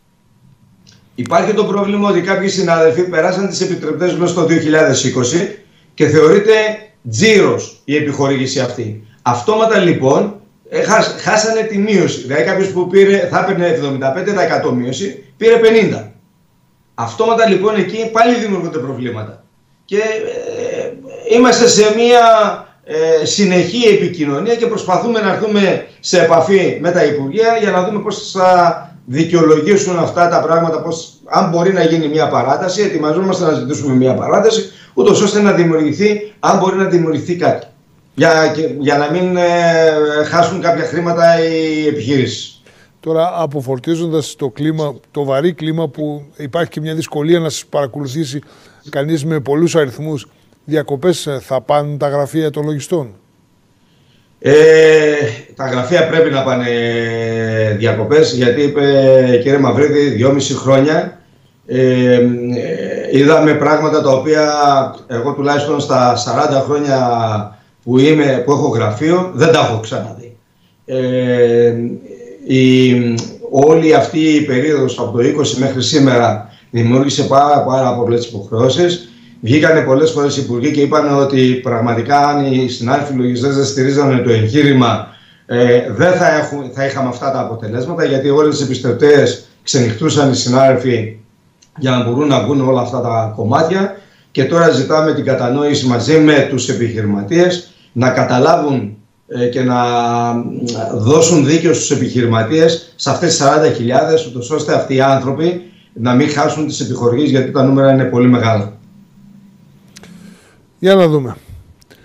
D: Υπάρχει το πρόβλημα ότι κάποιοι συνάδελφοι περάσαν τις επιτρεπτές μέσα στο δύο χιλιάδες είκοσι και θεωρείται τζίρος η επιχορήγηση αυτή. Αυτόματα λοιπόν χάσανε τη μείωση. Δηλαδή κάποιος που πήρε, θα έπαιρνε εβδομήντα πέντε τοις εκατό μείωση, πήρε πενήντα τοις εκατό. Αυτόματα λοιπόν εκεί πάλι δημιουργούνται προβλήματα. Και ε, είμαστε σε μια ε, συνεχή επικοινωνία και προσπαθούμε να έρθουμε σε επαφή με τα Υπουργεία για να δούμε πώς θα δικαιολογήσουν αυτά τα πράγματα, πώς, αν μπορεί να γίνει μια παράταση, ετοιμαζόμαστε να ζητήσουμε μια παράταση, ούτως ώστε να δημιουργηθεί, αν μπορεί να δημιουργηθεί κάτι. Για, για να μην ε, χάσουν κάποια χρήματα οι επιχειρήσεις.
A: Τώρα, αποφορτίζοντας το κλίμα, το βαρύ κλίμα που υπάρχει και μια δυσκολία να σας παρακολουθήσει κανείς με πολλούς αριθμούς, διακοπές θα πάνε τα γραφεία των λογιστών?
D: Ε, τα γραφεία πρέπει να πάνε διακοπές, γιατί είπε κύριε Μαυρίδη, δυόμιση χρόνια ε, ε, είδαμε πράγματα τα οποία εγώ τουλάχιστον στα σαράντα χρόνια που, είμαι, που έχω γραφείο δεν τα έχω ξαναδεί. Ε, η, όλη αυτή η περίοδος από το είκοσι μέχρι σήμερα δημιούργησε πάρα, πάρα πολλές υποχρεώσεις. Βγήκανε πολλές φορές οι υπουργοί και είπαν ότι πραγματικά αν οι συνάδελφοι λογιστές δεν στηρίζανε το εγχείρημα ε, δεν θα, έχουν, θα είχαμε αυτά τα αποτελέσματα, γιατί όλες τις επιστρεπτές ξενυχτούσαν οι συνάδελφοι για να μπορούν να βγουν όλα αυτά τα κομμάτια και τώρα ζητάμε την κατανόηση μαζί με τους επιχειρηματίες να καταλάβουν ε, και να δώσουν δίκαιο στους επιχειρηματίες σε αυτές τις σαράντα χιλιάδες, ούτως ώστε αυτοί οι άνθρωποι να μην χάσουν τις επιχορηγήσεις, γιατί τα νούμερα είναι πολύ μεγάλα.
A: Για να δούμε.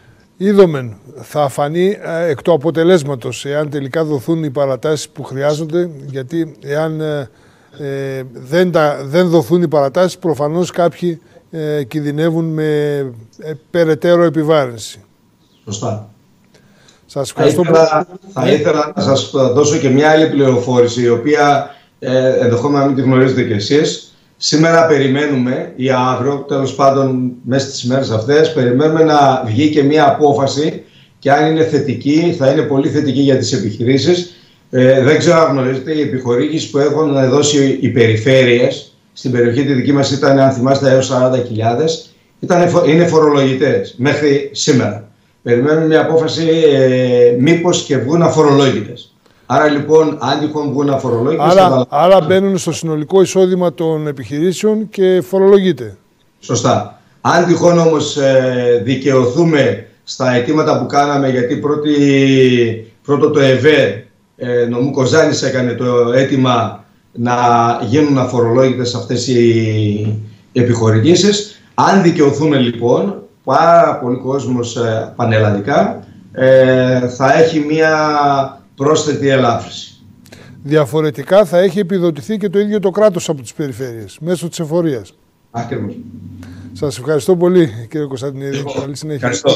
A: Είδομεν, θα φανεί ε, εκ του αποτελέσματος, εάν τελικά δοθούν οι παρατάσεις που χρειάζονται, γιατί εάν ε, ε, δεν, τα, δεν δοθούν οι παρατάσεις, προφανώς κάποιοι ε, κινδυνεύουν με ε, περαιτέρω επιβάρυνση.
D: Σωστά.
A: Σας ευχαριστώ.
D: Θα ήθελα, θα ήθελα να σας δώσω και μια άλλη πληροφόρηση, η οποία ε, ενδεχόμενα να μην τη γνωρίζετε κι εσείς. Σήμερα περιμένουμε, ή αύριο, τέλος πάντων μέσα στις μέρες αυτές, περιμένουμε να βγει και μια απόφαση, και αν είναι θετική, θα είναι πολύ θετική για τις επιχειρήσεις. Ε, δεν ξέρω αν γνωρίζετε, οι επιχορήγησεις που έχουν δώσει οι περιφέρειες, στην περιοχή τη δική μας ήταν, αν θυμάστε, έως σαράντα χιλιάδες, είναι φορολογητές μέχρι σήμερα. Περιμένουμε μια απόφαση ε, μήπως και βγουν αφορολόγητες. Άρα λοιπόν, αν τυχόν βγουν αφορολόγητες...
A: Άρα,
D: θα...
A: άρα μπαίνουν στο συνολικό εισόδημα των επιχειρήσεων και φορολογείται.
D: Σωστά. Αν τυχόν όμως ε, δικαιωθούμε στα αιτήματα που κάναμε, γιατί πρώτη, πρώτο το ΕΒΕ, ε, νομού Κοζάνης έκανε το αίτημα να γίνουν αφορολόγητες αυτές οι επιχορηγήσεις. Αν δικαιωθούμε λοιπόν, πάρα πολύ κόσμος ε, πανελλαδικά ε, θα έχει μία πρόσθετη ελάφρυνση.
A: Διαφορετικά θα έχει επιδοτηθεί και το ίδιο το κράτος από τις περιφέρειες, μέσω της εφορίας.
D: Ακριβώς.
A: Σας ευχαριστώ πολύ, κύριε Κωνσταντινίδη. Καλή συνέχεια.
D: Ευχαριστώ.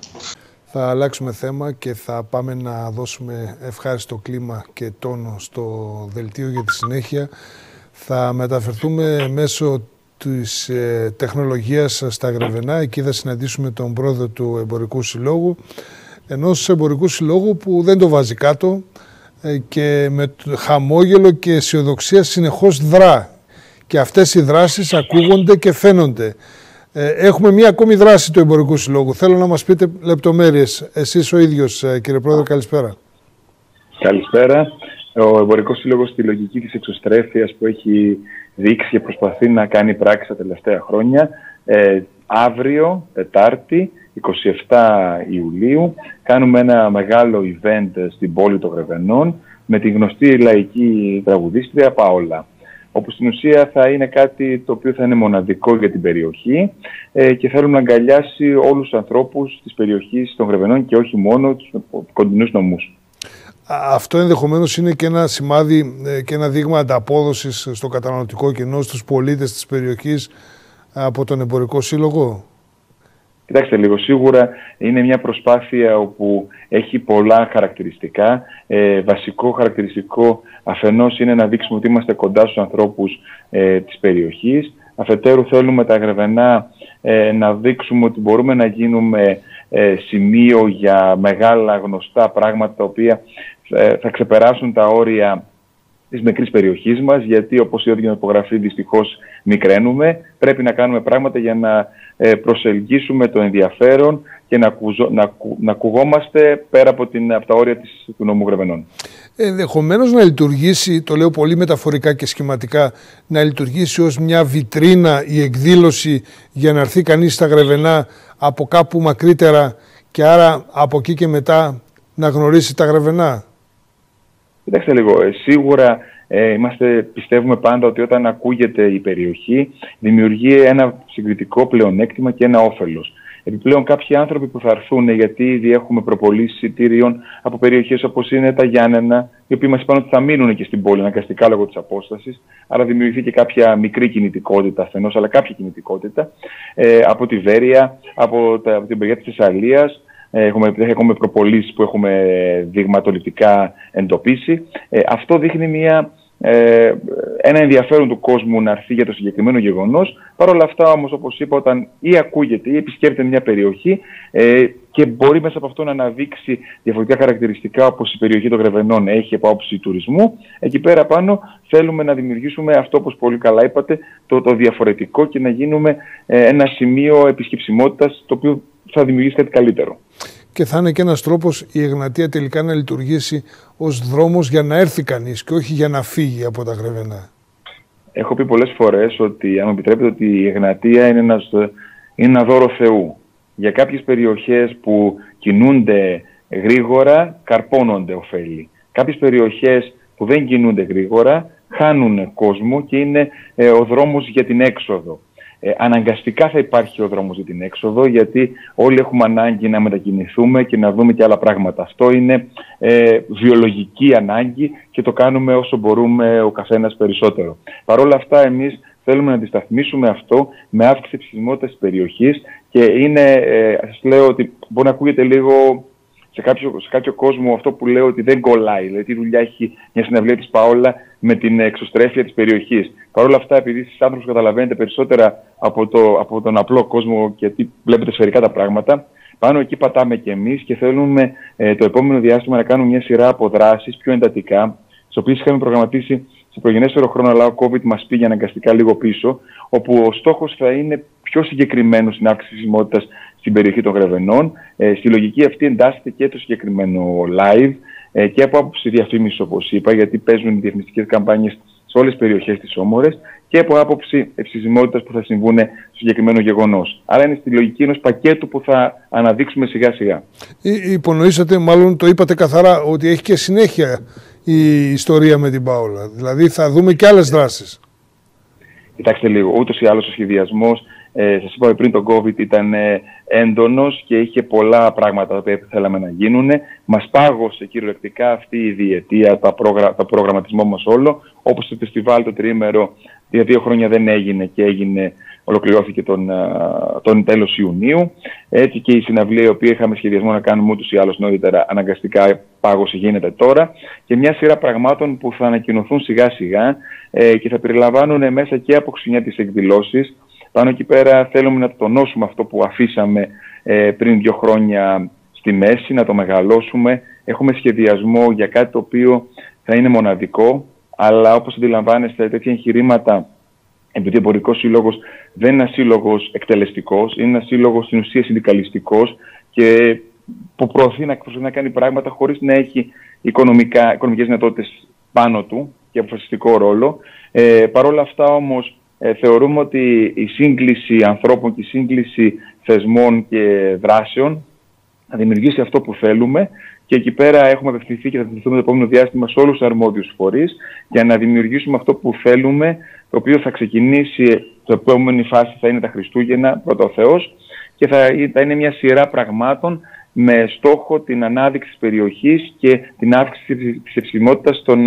A: Θα αλλάξουμε θέμα και θα πάμε να δώσουμε ευχάριστο κλίμα και τόνο στο δελτίο για τη συνέχεια. Θα μεταφερθούμε μέσω της ε, τεχνολογίας στα Γρεβενά. Εκεί θα συναντήσουμε τον πρόεδρο του Εμπορικού Συλλόγου, ενός εμπορικού συλλόγου που δεν το βάζει κάτω ε, και με χαμόγελο και αισιοδοξία συνεχώς δρά. Και αυτές οι δράσεις ακούγονται και φαίνονται. Ε, έχουμε μία ακόμη δράση του Εμπορικού Συλλόγου. Θέλω να μας πείτε λεπτομέρειες. Εσείς ο ίδιος, ε, κύριε Πρόεδρε, καλησπέρα.
E: Καλησπέρα. Ο Εμπορικός Σύλλογος, στη λογική της εξωστρέφειας που έχει δείξει και προσπαθεί να κάνει πράξη τα τελευταία χρόνια, ε, αύριο, Τετάρτη, εικοστή εβδόμη Ιουλίου, κάνουμε ένα μεγάλο event στην πόλη των Γρεβενών με τη γνωστή λαϊκή τραγουδίστρια Παόλα. Όπου στην ουσία θα είναι κάτι το οποίο θα είναι μοναδικό για την περιοχή ε, και θέλουμε να αγκαλιάσει όλους τους ανθρώπους της περιοχής των Γρεβενών και όχι μόνο τους κοντινούς νομούς.
A: Αυτό ενδεχομένως είναι και ένα σημάδι και ένα δείγμα ανταπόδοσης στο καταναλωτικό κοινό, στους πολίτες της περιοχής από τον Εμπορικό Σύλλογο.
E: Κοιτάξτε λίγο, σίγουρα είναι μια προσπάθεια όπου έχει πολλά χαρακτηριστικά. Ε, βασικό χαρακτηριστικό αφενός είναι να δείξουμε ότι είμαστε κοντά στους ανθρώπους ε, της περιοχής. Αφετέρου θέλουμε τα Γρεβενά ε, να δείξουμε ότι μπορούμε να γίνουμε ε, σημείο για μεγάλα γνωστά πράγματα τα οποία ε, θα ξεπεράσουν τα όρια της μικρής περιοχής μας, γιατί όπως η όδια υπογραφή δυστυχώς μικραίνουμε, πρέπει να κάνουμε πράγματα για να ε, προσελκύσουμε το ενδιαφέρον και να, ακουζω, να, να ακουγόμαστε πέρα από, την, από τα όρια της, του νομού Γρεβενών.
A: Ενδεχομένως να λειτουργήσει, το λέω πολύ μεταφορικά και σχηματικά, να λειτουργήσει ως μια βιτρίνα η εκδήλωση για να έρθει κανείς στα Γρεβενά από κάπου μακρύτερα και άρα από εκεί και μετά να γνωρίσει τα Γρεβενά.
E: Κοιτάξτε λίγο, ε, σίγουρα ε, είμαστε, πιστεύουμε πάντα ότι όταν ακούγεται η περιοχή δημιουργεί ένα συγκριτικό πλεονέκτημα και ένα όφελος. Επιπλέον κάποιοι άνθρωποι που θα έρθουν, γιατί ήδη έχουμε προπολίσει εισιτήριων από περιοχές όπως είναι τα Γιάννενα, οι οποίοι μας είπαν ότι θα μείνουν και στην πόλη αναγκαστικά λόγω της απόστασης, άρα δημιουργηθεί και κάποια μικρή κινητικότητα αφενός, αλλά κάποια κινητικότητα, ε, από τη Βέρεια, από, τα, από την περιοχή της Θεσσαλίας. Έχουμε, έχουμε προπολίσεις που έχουμε δειγματοληπτικά εντοπίσει. Ε, αυτό δείχνει μια, ε, ένα ενδιαφέρον του κόσμου να έρθει για το συγκεκριμένο γεγονός. Παρ' όλα αυτά όμως, όπως είπα, όταν ή ακούγεται ή επισκέπτεται μια περιοχή ε, και μπορεί μέσα από αυτό να αναδείξει διαφορετικά χαρακτηριστικά όπως η περιοχή των Γρεβενών έχει από άποψη τουρισμού, εκεί πέρα πάνω θέλουμε να δημιουργήσουμε αυτό, όπως πολύ καλά είπατε, το, το διαφορετικό και να γίνουμε ε, ένα σημείο επισκεψιμότητας το οποίο θα δημιουργήσει κάτι καλύτερο.
A: Και θα είναι και ένας τρόπος η Εγνατία τελικά να λειτουργήσει ως δρόμος για να έρθει κανείς και όχι για να φύγει από τα Γρεβενά.
E: Έχω πει πολλές φορές ότι, αν μου επιτρέπετε, ότι η Εγνατία είναι, ένας, είναι ένα δώρο Θεού. Για κάποιες περιοχές που κινούνται γρήγορα, καρπώνονται ωφέλη. Κάποιες περιοχές που δεν κινούνται γρήγορα, χάνουν κόσμο και είναι ε, ο δρόμος για την έξοδο. Ε, αναγκαστικά θα υπάρχει ο δρόμος για την έξοδο, γιατί όλοι έχουμε ανάγκη να μετακινηθούμε και να δούμε και άλλα πράγματα. Αυτό είναι ε, βιολογική ανάγκη και το κάνουμε όσο μπορούμε ο καθένας περισσότερο. Παρ' όλα αυτά, εμείς θέλουμε να αντισταθμίσουμε αυτό με αύξηση ψηφισμότητας της περιοχής και είναι, ε, σας λέω ότι μπορεί να ακούγεται λίγο σε κάποιο, σε κάποιο κόσμο αυτό που λέω ότι δεν κολλάει. Δηλαδή, τι δουλειά έχει μια συναυλία της Πάολα με την εξωστρέφεια της περιοχής. Παρ' όλα αυτά, επειδή εσείς άνθρωποι καταλαβαίνετε περισσότερα από, το, από τον απλό κόσμο και τι βλέπετε σφαιρικά τα πράγματα, πάνω εκεί πατάμε κι εμείς και θέλουμε ε, το επόμενο διάστημα να κάνουμε μια σειρά από δράσεις πιο εντατικά, τις οποίες είχαμε προγραμματίσει σε προγενέστερο χρόνο, αλλά ο COVID μας πήγε αναγκαστικά λίγο πίσω, όπου ο στόχος θα είναι πιο συγκεκριμένο στην αύξηση ψηφισμότητας στην περιοχή των Γρεβενών. Ε, στη λογική αυτή εντάσσεται και το συγκεκριμένο live ε, και από άποψη διαφήμισης, όπως είπα, γιατί παίζουν διαφημιστικές καμπάνιες σε όλες τις περιοχές της Όμορες, και από άποψη ευσυσιμότητας που θα συμβούν στο συγκεκριμένο γεγονός. Άρα είναι στη λογική ενός πακέτου που θα αναδείξουμε σιγά σιγά.
A: Υπονοήσατε, μάλλον το είπατε καθαρά, ότι έχει και συνέχεια η ιστορία με την Πάολα. Δηλαδή θα δούμε και άλλες δράσεις.
E: Κοιτάξτε λίγο, ούτως ή άλλως ο σχεδιασμός, ε, σας είπα πριν, το COVID ήταν ε, έντονος και είχε πολλά πράγματα που θέλαμε να γίνουν. Μας πάγωσε κυριολεκτικά αυτή η διετία, τα, προγρα... τα προγραμματισμό μας όλο, όπως το φεστιβάλ το τριήμερο για δύο χρόνια δεν έγινε και έγινε, ολοκληρώθηκε τον, τον τέλος Ιουνίου. Έτσι και η συναυλία η οποία είχαμε σχεδιασμό να κάνουμε ούτως ή άλλως νωρίτερα, αναγκαστικά πάγωση γίνεται τώρα, και μια σειρά πραγμάτων που θα ανακοινωθούν σιγά σιγά ε, και θα περιλαμβάνουν μέσα και από ξυνιάτικες εκδηλώσεις. Πάνω εκεί πέρα θέλουμε να τονώσουμε αυτό που αφήσαμε ε, πριν δύο χρόνια στη μέση, να το μεγαλώσουμε. Έχουμε σχεδιασμό για κάτι το οποίο θα είναι μοναδικό, αλλά όπως αντιλαμβάνεστε, τέτοια εγχειρήματα, επειδή ο Εμπορικός Σύλλογος δεν είναι ένας σύλλογος εκτελεστικός, είναι ένας σύλλογος στην ουσία συνδικαλιστικός και που προωθεί να, να κάνει πράγματα χωρίς να έχει οικονομικά, οικονομικές δυνατότητες πάνω του και αποφασιστικό ρόλο. Ε, Παρ' όλα αυτά όμως ε, θεωρούμε ότι η σύγκληση ανθρώπων και η σύγκληση θεσμών και δράσεων θα δημιουργήσει αυτό που θέλουμε, και εκεί πέρα έχουμε απευθυνθεί και θα απευθυνθούμε το επόμενο διάστημα σε όλους τους αρμόδιους φορείς για να δημιουργήσουμε αυτό που θέλουμε, το οποίο θα ξεκινήσει, το επόμενη φάση θα είναι τα Χριστούγεννα, πρώτα ο Θεός, και θα, θα είναι μια σειρά πραγμάτων με στόχο την ανάδειξη της περιοχής και την αύξηση της ευσυμότητας των,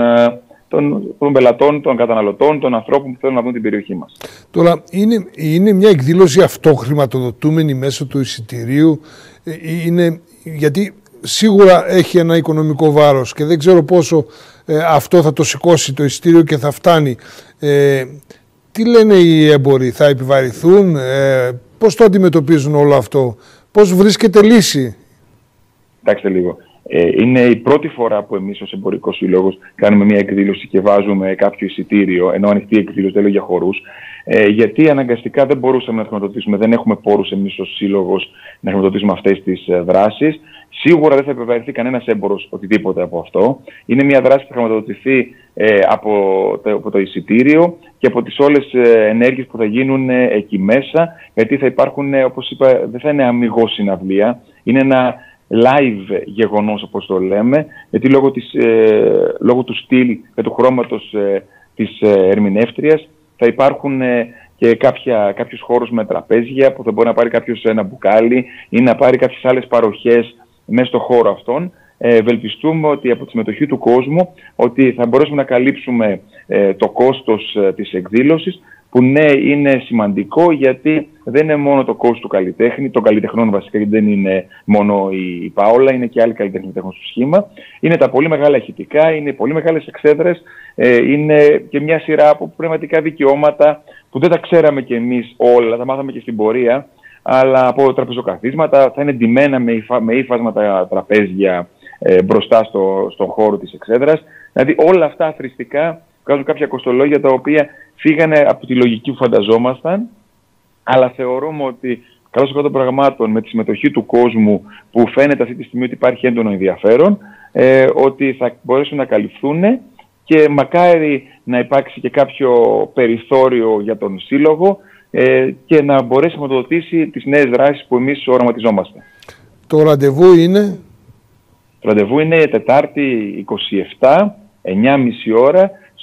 E: των, των πελατών, των καταναλωτών, των ανθρώπων που θέλουν να δουν την περιοχή μας.
A: Τώρα, είναι, είναι μια εκδήλωση αυτοχρηματοδοτούμενη μέσω του εισιτηρίου, είναι, γιατί σίγουρα έχει ένα οικονομικό βάρος και δεν ξέρω πόσο ε, αυτό θα το σηκώσει το εισιτήριο και θα φτάνει. Ε, τι λένε οι έμποροι, θα επιβαρηθούν, ε, πώς το αντιμετωπίζουν όλο αυτό, πώς βρίσκεται λύση?
E: Κοιτάξτε λίγο. Ε, είναι η πρώτη φορά που εμείς ως Εμπορικός Σύλλογος κάνουμε μια εκδήλωση και βάζουμε κάποιο εισιτήριο, ενώ ανοιχτή εκδήλωση, δεν λέω για χορούς, ε, γιατί αναγκαστικά δεν μπορούσαμε να χρηματοδοτήσουμε, δεν έχουμε πόρους εμείς ως Σύλλογος να χρηματοδοτήσουμε αυτές τις ε, δράσεις. Σίγουρα δεν θα επιβαρυνθεί κανένας έμπορος οτιδήποτε από αυτό. Είναι μια δράση που θα χρηματοδοτηθεί ε, από, το, από το εισιτήριο και από τις όλες ε, ενέργειες που θα γίνουν ε, εκεί μέσα, γιατί θα υπάρχουν, ε, όπως είπα, δεν θα είναι αμιγώς συναυλία, είναι ένα live γεγονός, όπως το λέμε, γιατί λόγω, της, ε, λόγω του στυλ και του χρώματος ε, της ε, ερμηνεύτριας θα υπάρχουν ε, και κάποια, κάποιους χώρους με τραπέζια που θα μπορεί να πάρει κάποιος ένα μπουκάλι ή να πάρει κάποιες άλλες παροχές μέσα στο χώρο αυτόν. Ε, ευελπιστούμε ότι από τη συμμετοχή του κόσμου ότι θα μπορέσουμε να καλύψουμε ε, το κόστος ε, της εκδήλωσης, που ναι, είναι σημαντικό, γιατί δεν είναι μόνο το κόστος του καλλιτέχνη, των καλλιτεχνών βασικά, γιατί δεν είναι μόνο η, η Πάολα, είναι και άλλοι καλλιτέχνες στο σχήμα. Είναι τα πολύ μεγάλα ηχητικά, είναι πολύ μεγάλες εξέδρες, ε, είναι και μια σειρά από πνευματικά δικαιώματα που δεν τα ξέραμε κι εμείς όλα, τα μάθαμε και στην πορεία, αλλά από τραπεζοκαθίσματα θα είναι ντυμένα με, υφα, με ύφασματα τραπέζια ε, μπροστά στο, στον χώρο της εξέδρας. Δηλαδή όλα αυτά αθροιστικά βγάζουν κάποια κοστολόγια τα οποία φύγανε από τη λογική που φανταζόμασταν, αλλά θεωρούμε ότι καλώς των πραγμάτων με τη συμμετοχή του κόσμου, που φαίνεται αυτή τη στιγμή ότι υπάρχει έντονο ενδιαφέρον, ε, ότι θα μπορέσουν να καλυφθούν και μακάρι να υπάρξει και κάποιο περιθώριο για τον Σύλλογο ε, και να μπορέσει να χρηματοδοτήσει τις νέες δράσεις που εμείς οραματιζόμαστε.
A: Το ραντεβού είναι? Το
E: ραντεβού είναι Τετάρτη είκοσι επτά, εννιά και μισή ώρα,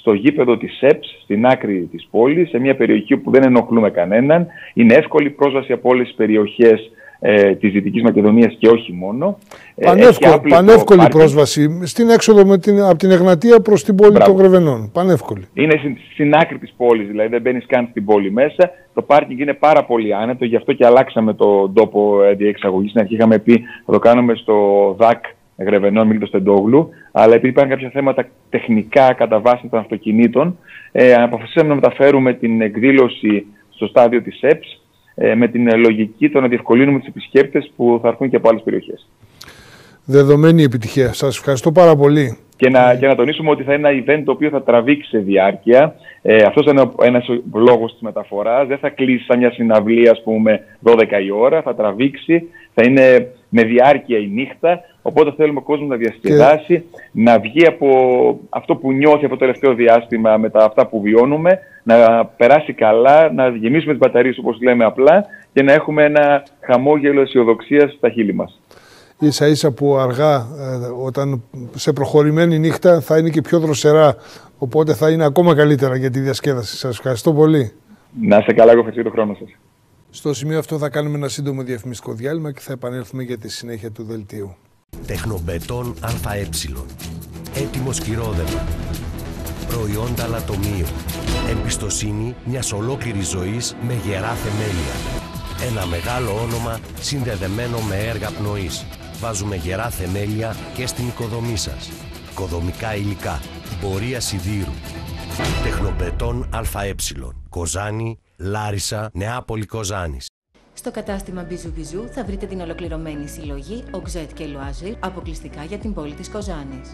E: στο γήπεδο της ΕΠΣ, στην άκρη της πόλης, σε μια περιοχή που δεν ενοχλούμε κανέναν. Είναι εύκολη πρόσβαση από όλες τις περιοχές ε, της Δυτικής Μακεδονίας και όχι μόνο.
A: Πανεύκολη, πανεύκολη πρόσβαση στην έξοδο με την, από την Εγνατία προς την πόλη Μπράβο. των Γρεβενών. Πανεύκολη.
E: Είναι στην, στην άκρη της πόλης, δηλαδή δεν μπαίνεις καν στην πόλη μέσα. Το πάρκινγκ είναι πάρα πολύ άνετο, γι' αυτό και αλλάξαμε τον τόπο διεξαγωγής. Στην αρχή είχαμε πει θα το κάνουμε στο ΔΑΚ Γρεβενών, Μίλτος Τεντόγλου, αλλά επειδή υπάρχουν κάποια θέματα τεχνικά κατά βάση των αυτοκινήτων, ε, αποφασίσαμε να μεταφέρουμε την εκδήλωση στο στάδιο της ΕΠΣ, ε, με την λογική το να διευκολύνουμε τους επισκέπτες που θα έρθουν και από άλλες περιοχές.
A: Δεδομένη επιτυχία. Σας ευχαριστώ πάρα πολύ.
E: Και να, και να τονίσουμε ότι θα είναι ένα event το οποίο θα τραβήξει σε διάρκεια. Ε, αυτός είναι ένας λόγος της μεταφοράς. Δεν θα κλείσει σαν μια συναυλία, ας πούμε, δώδεκα η ώρα. Θα τραβήξει, θα είναι με διάρκεια η νύχτα. Οπότε θέλουμε ο κόσμος να διασκεδάσει, και... να βγει από αυτό που νιώθει από το τελευταίο διάστημα με τα αυτά που βιώνουμε, να περάσει καλά, να γεμίσουμε τις μπαταρίες όπως λέμε απλά και να έχουμε ένα χαμόγελο αισιοδοξίας στα χείλη μας.
A: Ίσα ίσα που αργά, όταν σε προχωρημένη νύχτα θα είναι και πιο δροσερά, οπότε θα είναι ακόμα καλύτερα για τη διασκέδαση. Σας ευχαριστώ πολύ.
E: Να είστε καλά, εγώ ευχαριστώ τον χρόνο σας.
A: Στο σημείο αυτό θα κάνουμε ένα σύντομο διαφημιστικό διάλειμμα και θα επανέλθουμε για τη συνέχεια του δελτίου.
F: Τεχνομπετόν ΑΕ. Έτοιμο σκυρόδεμα. Προϊόντα λατομείου. Εμπιστοσύνη μιας ολόκληρης ζωής με γερά θεμέλια. Ένα μεγάλο όνομα συνδεδεμένο με έργα πνοής. Βάζουμε γερά θεμέλια και στην οικοδομή σας. Οικοδομικά υλικά. Πορεία σιδήρου. Τεχνομπετόν ΑΕ. Κοζάνη, Λάρισα, Νεάπολη Κοζάνης.
G: Στο κατάστημα Μπιζου Μπιζου θα βρείτε την ολοκληρωμένη συλλογή Οξέτ και Λουάζιλ αποκλειστικά για την πόλη της Κοζάνης.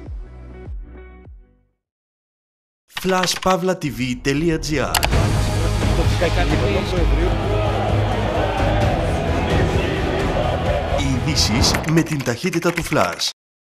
H: flash pavla t v τελεία gr. Οι ειδήσεις με την ταχύτητα του Flash.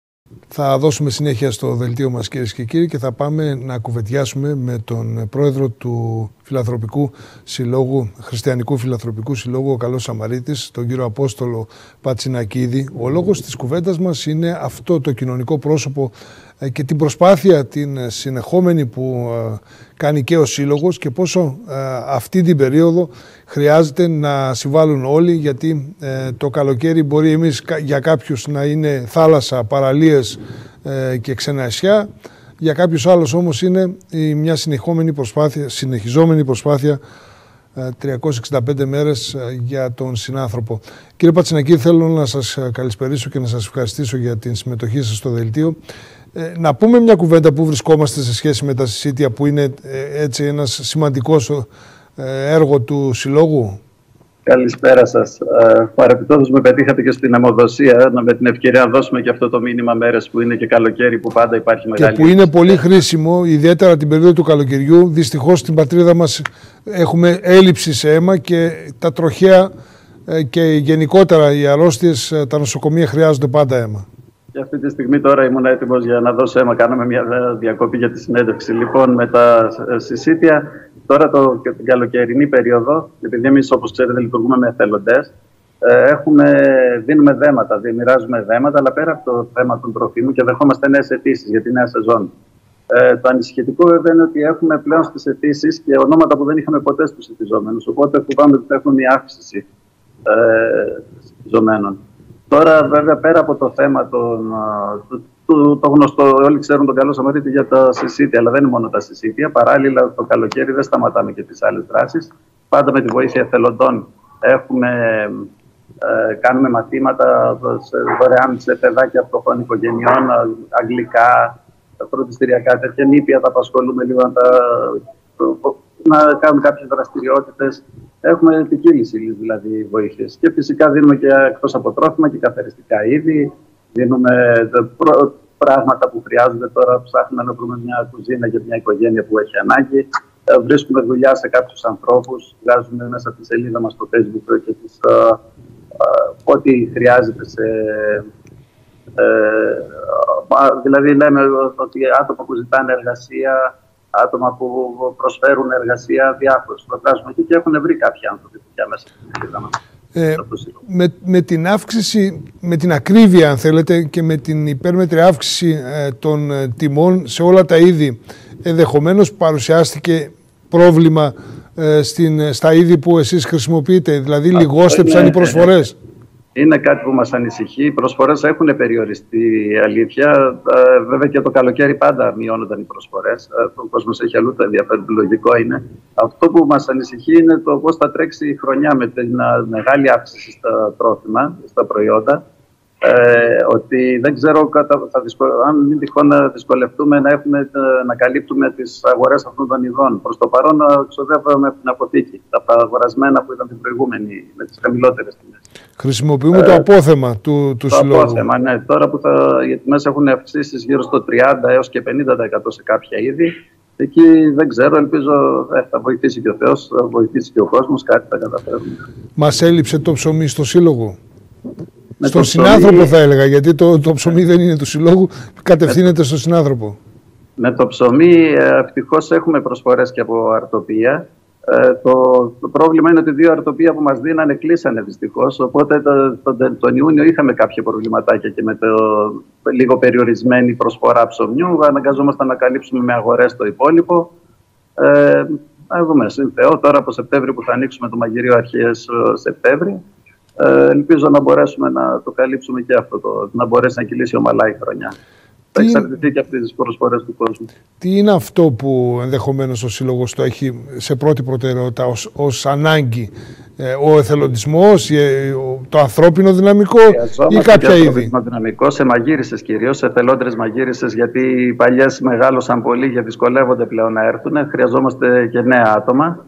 A: Θα δώσουμε συνέχεια στο δελτίο μας, κυρίες και κύριοι, και θα πάμε να κουβεντιάσουμε με τον πρόεδρο του Φιλανθρωπικού Συλλόγου, Χριστιανικού Φιλανθρωπικού Συλλόγου, ο Καλός Σαμαρίτης, τον κύριο Απόστολο Πατσινακίδη. Ο λόγος της κουβέντας μας είναι αυτό το κοινωνικό πρόσωπο και την προσπάθεια την συνεχόμενη που κάνει και ο Σύλλογος και πόσο αυτή την περίοδο χρειάζεται να συμβάλλουν όλοι, γιατί το καλοκαίρι μπορεί εμείς για κάποιους να είναι θάλασσα, παραλίες και ξενασιά, για κάποιους άλλους όμως είναι μια συνεχόμενη προσπάθεια, συνεχιζόμενη προσπάθεια τριακόσιες εξήντα πέντε μέρες για τον συνάνθρωπο. Κύριε Πατσινακίδη, θέλω να σας καλησπερίσω και να σας ευχαριστήσω για την συμμετοχή σας στο δελτίο. Ε, να πούμε μια κουβέντα που βρισκόμαστε σε σχέση με τα συσίτια, που είναι ε, έτσι ένας σημαντικός ε, έργο του Συλλόγου.
I: Καλησπέρα σας. Ε, παρεπιπτόντως με πετύχατε και στην αιμοδοσία, να με την ευκαιρία να δώσουμε και αυτό το μήνυμα μέρες που είναι και καλοκαίρι, που πάντα υπάρχει μεγάλη...
A: Και που είναι πολύ χρήσιμο, ιδιαίτερα την περίοδο του καλοκαιριού. Δυστυχώς στην πατρίδα μας έχουμε έλλειψη σε αίμα και τα τροχαία ε, και γενικότερα οι αρρώστιες, ε, τα νοσοκομεία χρειάζονται πάντα αίμα.
I: Και αυτή τη στιγμή τώρα ήμουν έτοιμος για να δώσω αίμα. Κάναμε μια διακοπή για τη συνέντευξη. Λοιπόν, με τα συσίτια, τώρα το, και την καλοκαιρινή περίοδο, επειδή εμείς, όπως ξέρετε, λειτουργούμε με εθελοντές, έχουμε, δίνουμε δέματα, μοιράζουμε δέματα, αλλά πέρα από το θέμα των τροφίμων και δεχόμαστε νέες αιτήσεις για τη νέα σεζόν. Ε, το ανησυχητικό βέβαια είναι ότι έχουμε πλέον στις αιτήσεις και ονόματα που δεν είχαμε ποτέ στους αιτιζόμενους. Οπότε φοβάμαι ότι θα έχουμε μια αύξηση ε, αιτιζομένων. Τώρα, βέβαια, πέρα από το θέμα των, το, το γνωστό, όλοι ξέρουν τον Καλό Σαμαρίτη για τα συσίτια, αλλά δεν είναι μόνο τα συσίτια. Παράλληλα, το καλοκαίρι δεν σταματάμε και τις άλλες δράσεις. Πάντα με τη βοήθεια εθελοντών έχουμε, ε, κάνουμε μαθήματα σε, δωρεάν σε παιδάκια φτωχών οικογενειών, αγγλικά, φροντιστηριακά, τέτοια νήπια, τα απασχολούμε λίγο να, τα, να κάνουμε κάποιες δραστηριότητες. Έχουμε ποικίληση δηλαδή βοήθειες. Και φυσικά δίνουμε και εκτός από τρόφιμα και καθαριστικά είδη. Δίνουμε πράγματα που χρειάζονται. Τώρα ψάχνουμε να βρούμε μια κουζίνα για μια οικογένεια που έχει ανάγκη. Βρίσκουμε δουλειά σε κάποιους ανθρώπους. Βγάζουμε μέσα από τη σελίδα μας στο Facebook και τις, α, α, ό,τι χρειάζεται σε... Ε, δηλαδή λέμε ότι άτομα που ζητάνε εργασία, άτομα που προσφέρουν εργασία, διάφορους. Το βγάζουμε εκεί και έχουν βρει κάποιοι άνθρωποι πια μέσα στην Ελλάδα μας.
A: Ε, με, με την αύξηση, με την ακρίβεια αν θέλετε και με την υπέρμετρη αύξηση ε, των ε, τιμών σε όλα τα είδη ενδεχομένως παρουσιάστηκε πρόβλημα ε, στην, στα είδη που εσείς χρησιμοποιείτε, δηλαδή λιγόστεψαν είναι, οι προσφορές.
I: Είναι κάτι που μας ανησυχεί. Οι προσφορές έχουν περιοριστεί, η αλήθεια. Ε, βέβαια και το καλοκαίρι πάντα μειώνονταν οι προσφορές. Ε, ο κόσμος έχει αλλού το ενδιαφέρον, λογικό είναι. Αυτό που μας ανησυχεί είναι το πώς θα τρέξει η χρονιά με την μεγάλη αύξηση στα τρόφιμα, στα προϊόντα. Ε, ότι δεν ξέρω θα δυσκολ... αν μην τυχόν να δυσκολευτούμε να, έχουμε, να καλύπτουμε τις αγορές αυτών των ειδών. Προς το παρόν ξοδεύουμε από την αποθήκη τα αγορασμένα που ήταν την προηγούμενη με τις χαμηλότερες τιμές.
A: Χρησιμοποιούμε ε, το απόθεμα του, του
I: το
A: συλλόγου. Το
I: απόθεμα, ναι. Τώρα που θα, οι τιμές έχουν αυξήσει γύρω στο τριάντα έως και πενήντα τοις εκατό σε κάποια είδη, εκεί δεν ξέρω, ελπίζω ε, θα βοηθήσει και ο Θεός, θα βοηθήσει και ο κόσμος, κάτι θα καταφέρουμε.
A: Μας έλειψε το ψωμί στο σύλλογο?
I: Με
A: στον συνάνθρωπο ψωμί... θα έλεγα, γιατί το, το ψωμί δεν είναι του συλλόγου, κατευθύνεται στον συνάνθρωπο.
I: Με το ψωμί ευτυχώς έχουμε προσφορές και από αρτοπία. Ε, το, το πρόβλημα είναι ότι δύο αρτοπία που μας δίνανε κλείσανε δυστυχώς, οπότε το, το, το, τον Ιούνιο είχαμε κάποια προβληματάκια και με το λίγο περιορισμένη προσφορά ψωμιού, αναγκαζόμασταν να καλύψουμε με αγορές το υπόλοιπο. Ε, να δούμε, Θεό, τώρα από Σεπτέμβριο που θα ανοίξουμε το μαγειρίο αρχές Σεπτέμβρη, Ε, ελπίζω να μπορέσουμε να το καλύψουμε και αυτό, το, να μπορέσει να κυλήσει ομαλά η χρονιά. Θα εξαρτηθεί και από τις προσφορές του κόσμου.
A: Τι είναι αυτό που ενδεχομένως ο Σύλλογος το έχει σε πρώτη προτεραιότητα ως, ως ανάγκη? Ε, ο εθελοντισμός, το ανθρώπινο δυναμικό ή κάποια είδη? Το ανθρώπινο
I: δυναμικό σε μαγείρισες κυρίως, σε εθελόντρες μαγείρισες, γιατί οι παλιές μεγάλωσαν πολύ και δυσκολεύονται πλέον να έρθουν. Χρειαζόμαστε και νέα άτομα.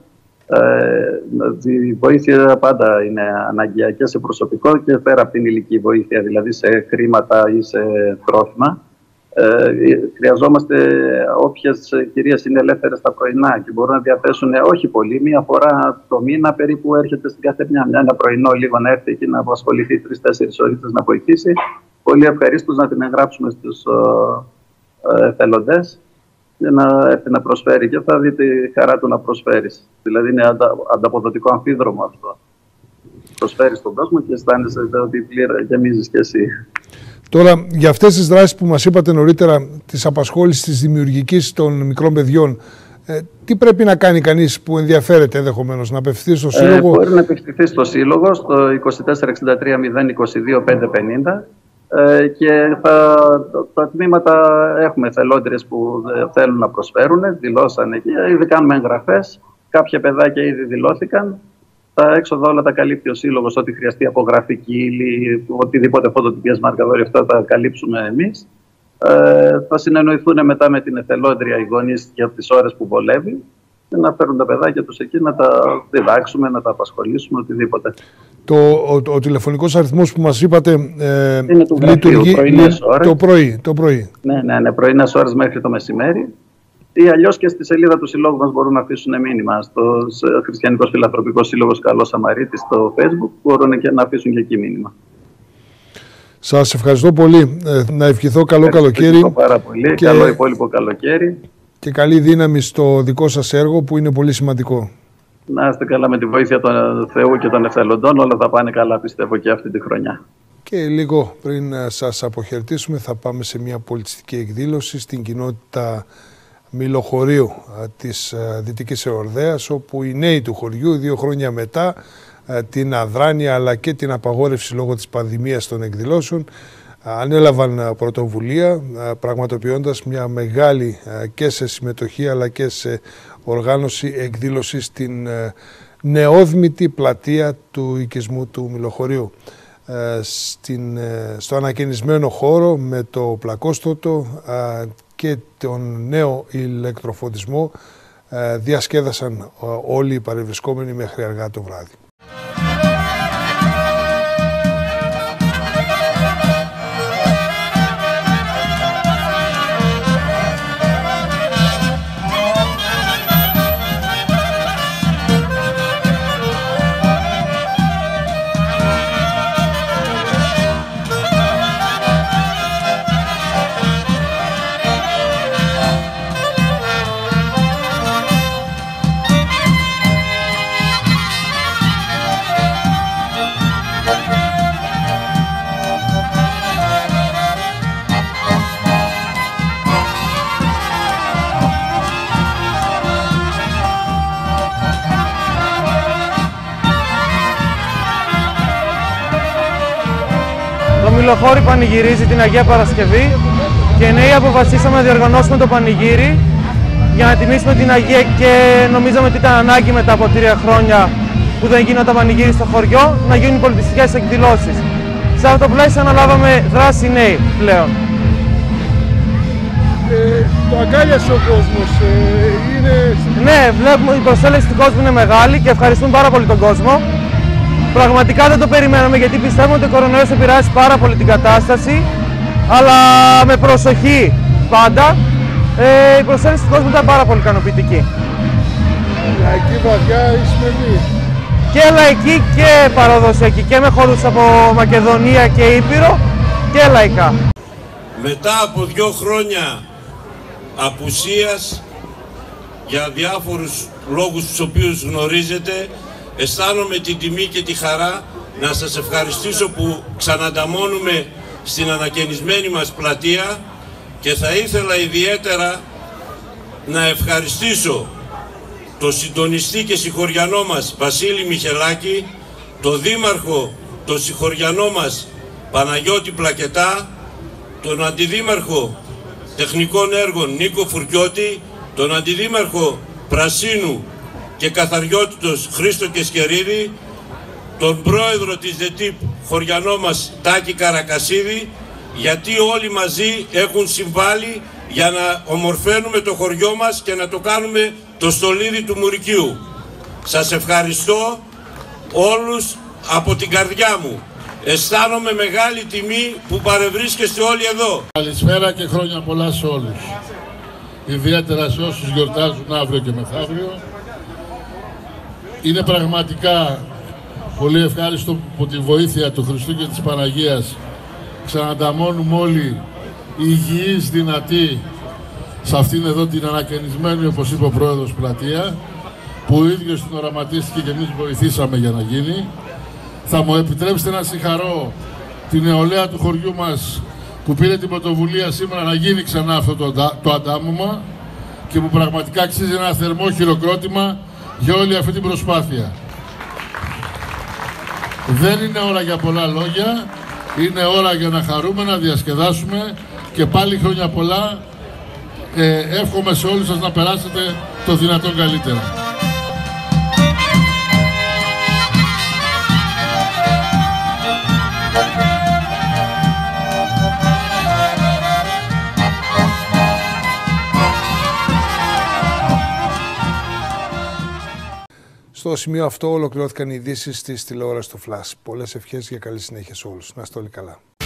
I: Ε, η βοήθεια πάντα είναι αναγκαία και σε προσωπικό και πέρα από την ηλική βοήθεια, δηλαδή σε χρήματα ή σε τρόφιμα. Ε, χρειαζόμαστε όποιες κυρίες είναι ελεύθερες τα πρωινά και μπορούν να διαθέσουν όχι πολύ, μία φορά το μήνα περίπου έρχεται στην καθεμιά. Μια, ένα πρωινό λίγο να έρθει εκεί να απασχοληθεί τρεις-τέσσερις ώρες να βοηθήσει. Πολύ ευχαρίστως να την εγγράψουμε στους ε, εθελοντές για να έρθει να προσφέρει και θα δείτε τη χαρά του να προσφέρεις. Δηλαδή είναι αντα, ανταποδοτικό αμφίδρομο αυτό. Προσφέρεις στον κόσμο και αισθάνεσαι ότι πλήρα γεμίζεις κι εσύ.
A: Τώρα, για αυτές τις δράσεις που μας είπατε νωρίτερα, της απασχόλησης της δημιουργικής των μικρών παιδιών, ε, τι πρέπει να κάνει κανείς που ενδιαφέρεται ενδεχομένως, να απευθυνθεί στο Σύλλογο?
I: Ε, μπορεί να απευθυνθεί στο Σύλλογο, στο είκοσι τέσσερα εξήντα τρία μηδέν είκοσι δύο πεντακόσια πενήντα. Ε, και θα, τα τμήματα έχουμε εθελόντριες που θέλουν να προσφέρουν, δηλώσανε και ήδη κάνουμε εγγραφές. Κάποια παιδάκια ήδη δηλώθηκαν. Τα έξοδα όλα τα καλύπτει ο Σύλλογος, ό,τι χρειαστεί απογραφική ύλη, οτιδήποτε φωτοτυπίες μαρκαδόρια, αυτά τα καλύψουμε εμείς. Ε, θα συνεννοηθούν μετά με την εθελόντρια οι γονείς για τις ώρες που βολεύει και να φέρουν τα παιδάκια τους εκεί, να τα διδάξουμε, να τα απασχολήσουμε, οτιδήποτε.
A: Το, ο, ο τηλεφωνικός αριθμός που μας είπατε ε,
I: είναι του γραφείου, πρωινές ώρες.
A: Το πρωί, το πρωί.
I: Ναι, ναι, ναι, πρωινές ώρες μέχρι το μεσημέρι. Ή αλλιώς και στη σελίδα του Συλλόγου μας μπορούν να αφήσουν μήνυμα στο Χριστιανικός Φιλανθρωπικός Σύλλογος Καλός Σαμαρίτης στο Facebook, μπορούν και να αφήσουν και εκεί μήνυμα.
A: Σας ευχαριστώ πολύ. Ε, να ευχηθώ καλό
I: ευχαριστώ
A: καλοκαίρι.
I: Πάρα πολύ. Και... καλό υπόλοιπο καλοκαίρι.
A: Και καλή δύναμη στο δικό σας έργο που είναι πολύ σημαντικό.
I: Να είστε καλά, με τη βοήθεια του Θεού και των εθελοντών. Όλα θα πάνε καλά, πιστεύω, και αυτή τη χρονιά.
A: Και λίγο πριν σας αποχαιρετήσουμε, θα πάμε σε μια πολιτιστική εκδήλωση στην κοινότητα Μιλοχωρίου της Δυτικής Εορδαίας, όπου οι νέοι του χωριού δύο χρόνια μετά την αδράνεια αλλά και την απαγόρευση λόγω της πανδημίας των εκδηλώσεων ανέλαβαν πρωτοβουλία, πραγματοποιώντας μια μεγάλη και σε συμμετοχή αλλά και σε οργάνωση εκδήλωση στην νεόδμητη πλατεία του οικισμού του Μιλοχωρίου. Στην, στο ανακαινισμένο χώρο με το πλακόστοτο και τον νέο ηλεκτροφωτισμό διασκέδασαν όλοι οι παρευρισκόμενοι μέχρι αργά το βράδυ.
J: Λοχώρη πανηγυρίζει την Αγία Παρασκευή και οι νέοι αποφασίσαμε να διοργανώσουμε το πανηγύρι για να τιμήσουμε την Αγία και νομίζαμε ότι ήταν ανάγκη μετά από τρία χρόνια που δεν γίνονταν πανηγύρι στο χωριό να γίνουν πολιτιστικές εκδηλώσεις. Σε αυτό το πλαίσιο αναλάβαμε δράση νέοι πλέον.
A: Ε, το αγκάλιασε ο κόσμος, ε, είναι...
J: Ναι, βλέπουμε η προσέλευση του κόσμου είναι μεγάλη και ευχαριστούμε πάρα πολύ τον κόσμο. Πραγματικά δεν το περιμέναμε γιατί πιστεύουμε ότι ο κορονοϊός επηρεάσει πάρα πολύ την κατάσταση, αλλά με προσοχή πάντα. Ε, η προσέλευση του κόσμου ήταν πάρα πολύ ικανοποιητική.
A: Λαϊκή βαθιά ή σημερινή.
J: Και λαϊκή και παραδοσιακή, και με χώρους από Μακεδονία και Ήπειρο και λαϊκά.
K: Μετά από δύο χρόνια απουσίας, για διάφορους λόγους τους οποίους γνωρίζετε, αισθάνομαι την τιμή και τη χαρά να σας ευχαριστήσω που ξανανταμώνουμε στην ανακαινισμένη μας πλατεία και θα ήθελα ιδιαίτερα να ευχαριστήσω το συντονιστή και συγχωριανό μας Βασίλη Μιχελάκη, το δήμαρχο το συγχωριανό μας Παναγιώτη Πλακετά, τον αντιδήμαρχο τεχνικών έργων Νίκο Φουρκιώτη, τον αντιδήμαρχο Πρασίνου και καθαριότητος Χρήστο Κεσκερίδη, τον πρόεδρο της ΔΕΤΥΠ χωριανό μας Τάκη Καρακασίδη, γιατί όλοι μαζί έχουν συμβάλει για να ομορφαίνουμε το χωριό μας και να το κάνουμε το στολίδι του Μουρικίου. Σας ευχαριστώ όλους από την καρδιά μου. Αισθάνομαι μεγάλη τιμή που παρευρίσκεστε όλοι εδώ.
L: Καλησπέρα και χρόνια πολλά σε όλους. Ιδιαίτερα σε όσους γιορτάζουν αύριο και μεθαύριο. Είναι πραγματικά πολύ ευχάριστο που από τη βοήθεια του Χριστού και της Παναγίας ξανανταμώνουμε όλοι υγιείς, δυνατοί σε αυτήν εδώ την ανακαινισμένη, όπως είπε ο πρόεδρος, πλατεία, που ο ίδιος την οραματίστηκε και εμείς βοηθήσαμε για να γίνει. Θα μου επιτρέψετε να συγχαρώ την νεολαία του χωριού μας που πήρε την πρωτοβουλία σήμερα να γίνει ξανά αυτό το, το αντάμωμα και που πραγματικά αξίζει ένα θερμό χειροκρότημα για όλη αυτή την προσπάθεια. Δεν είναι ώρα για πολλά λόγια, είναι ώρα για να χαρούμε, να διασκεδάσουμε και πάλι χρόνια πολλά. Ε, εύχομαι σε όλους σας να περάσετε το δυνατόν καλύτερα.
A: Στο σημείο αυτό ολοκληρώθηκαν οι ειδήσεις της τηλεόρασης του Flash. Πολλές ευχές για καλή συνέχεια σε όλους. Να είστε όλοι καλά.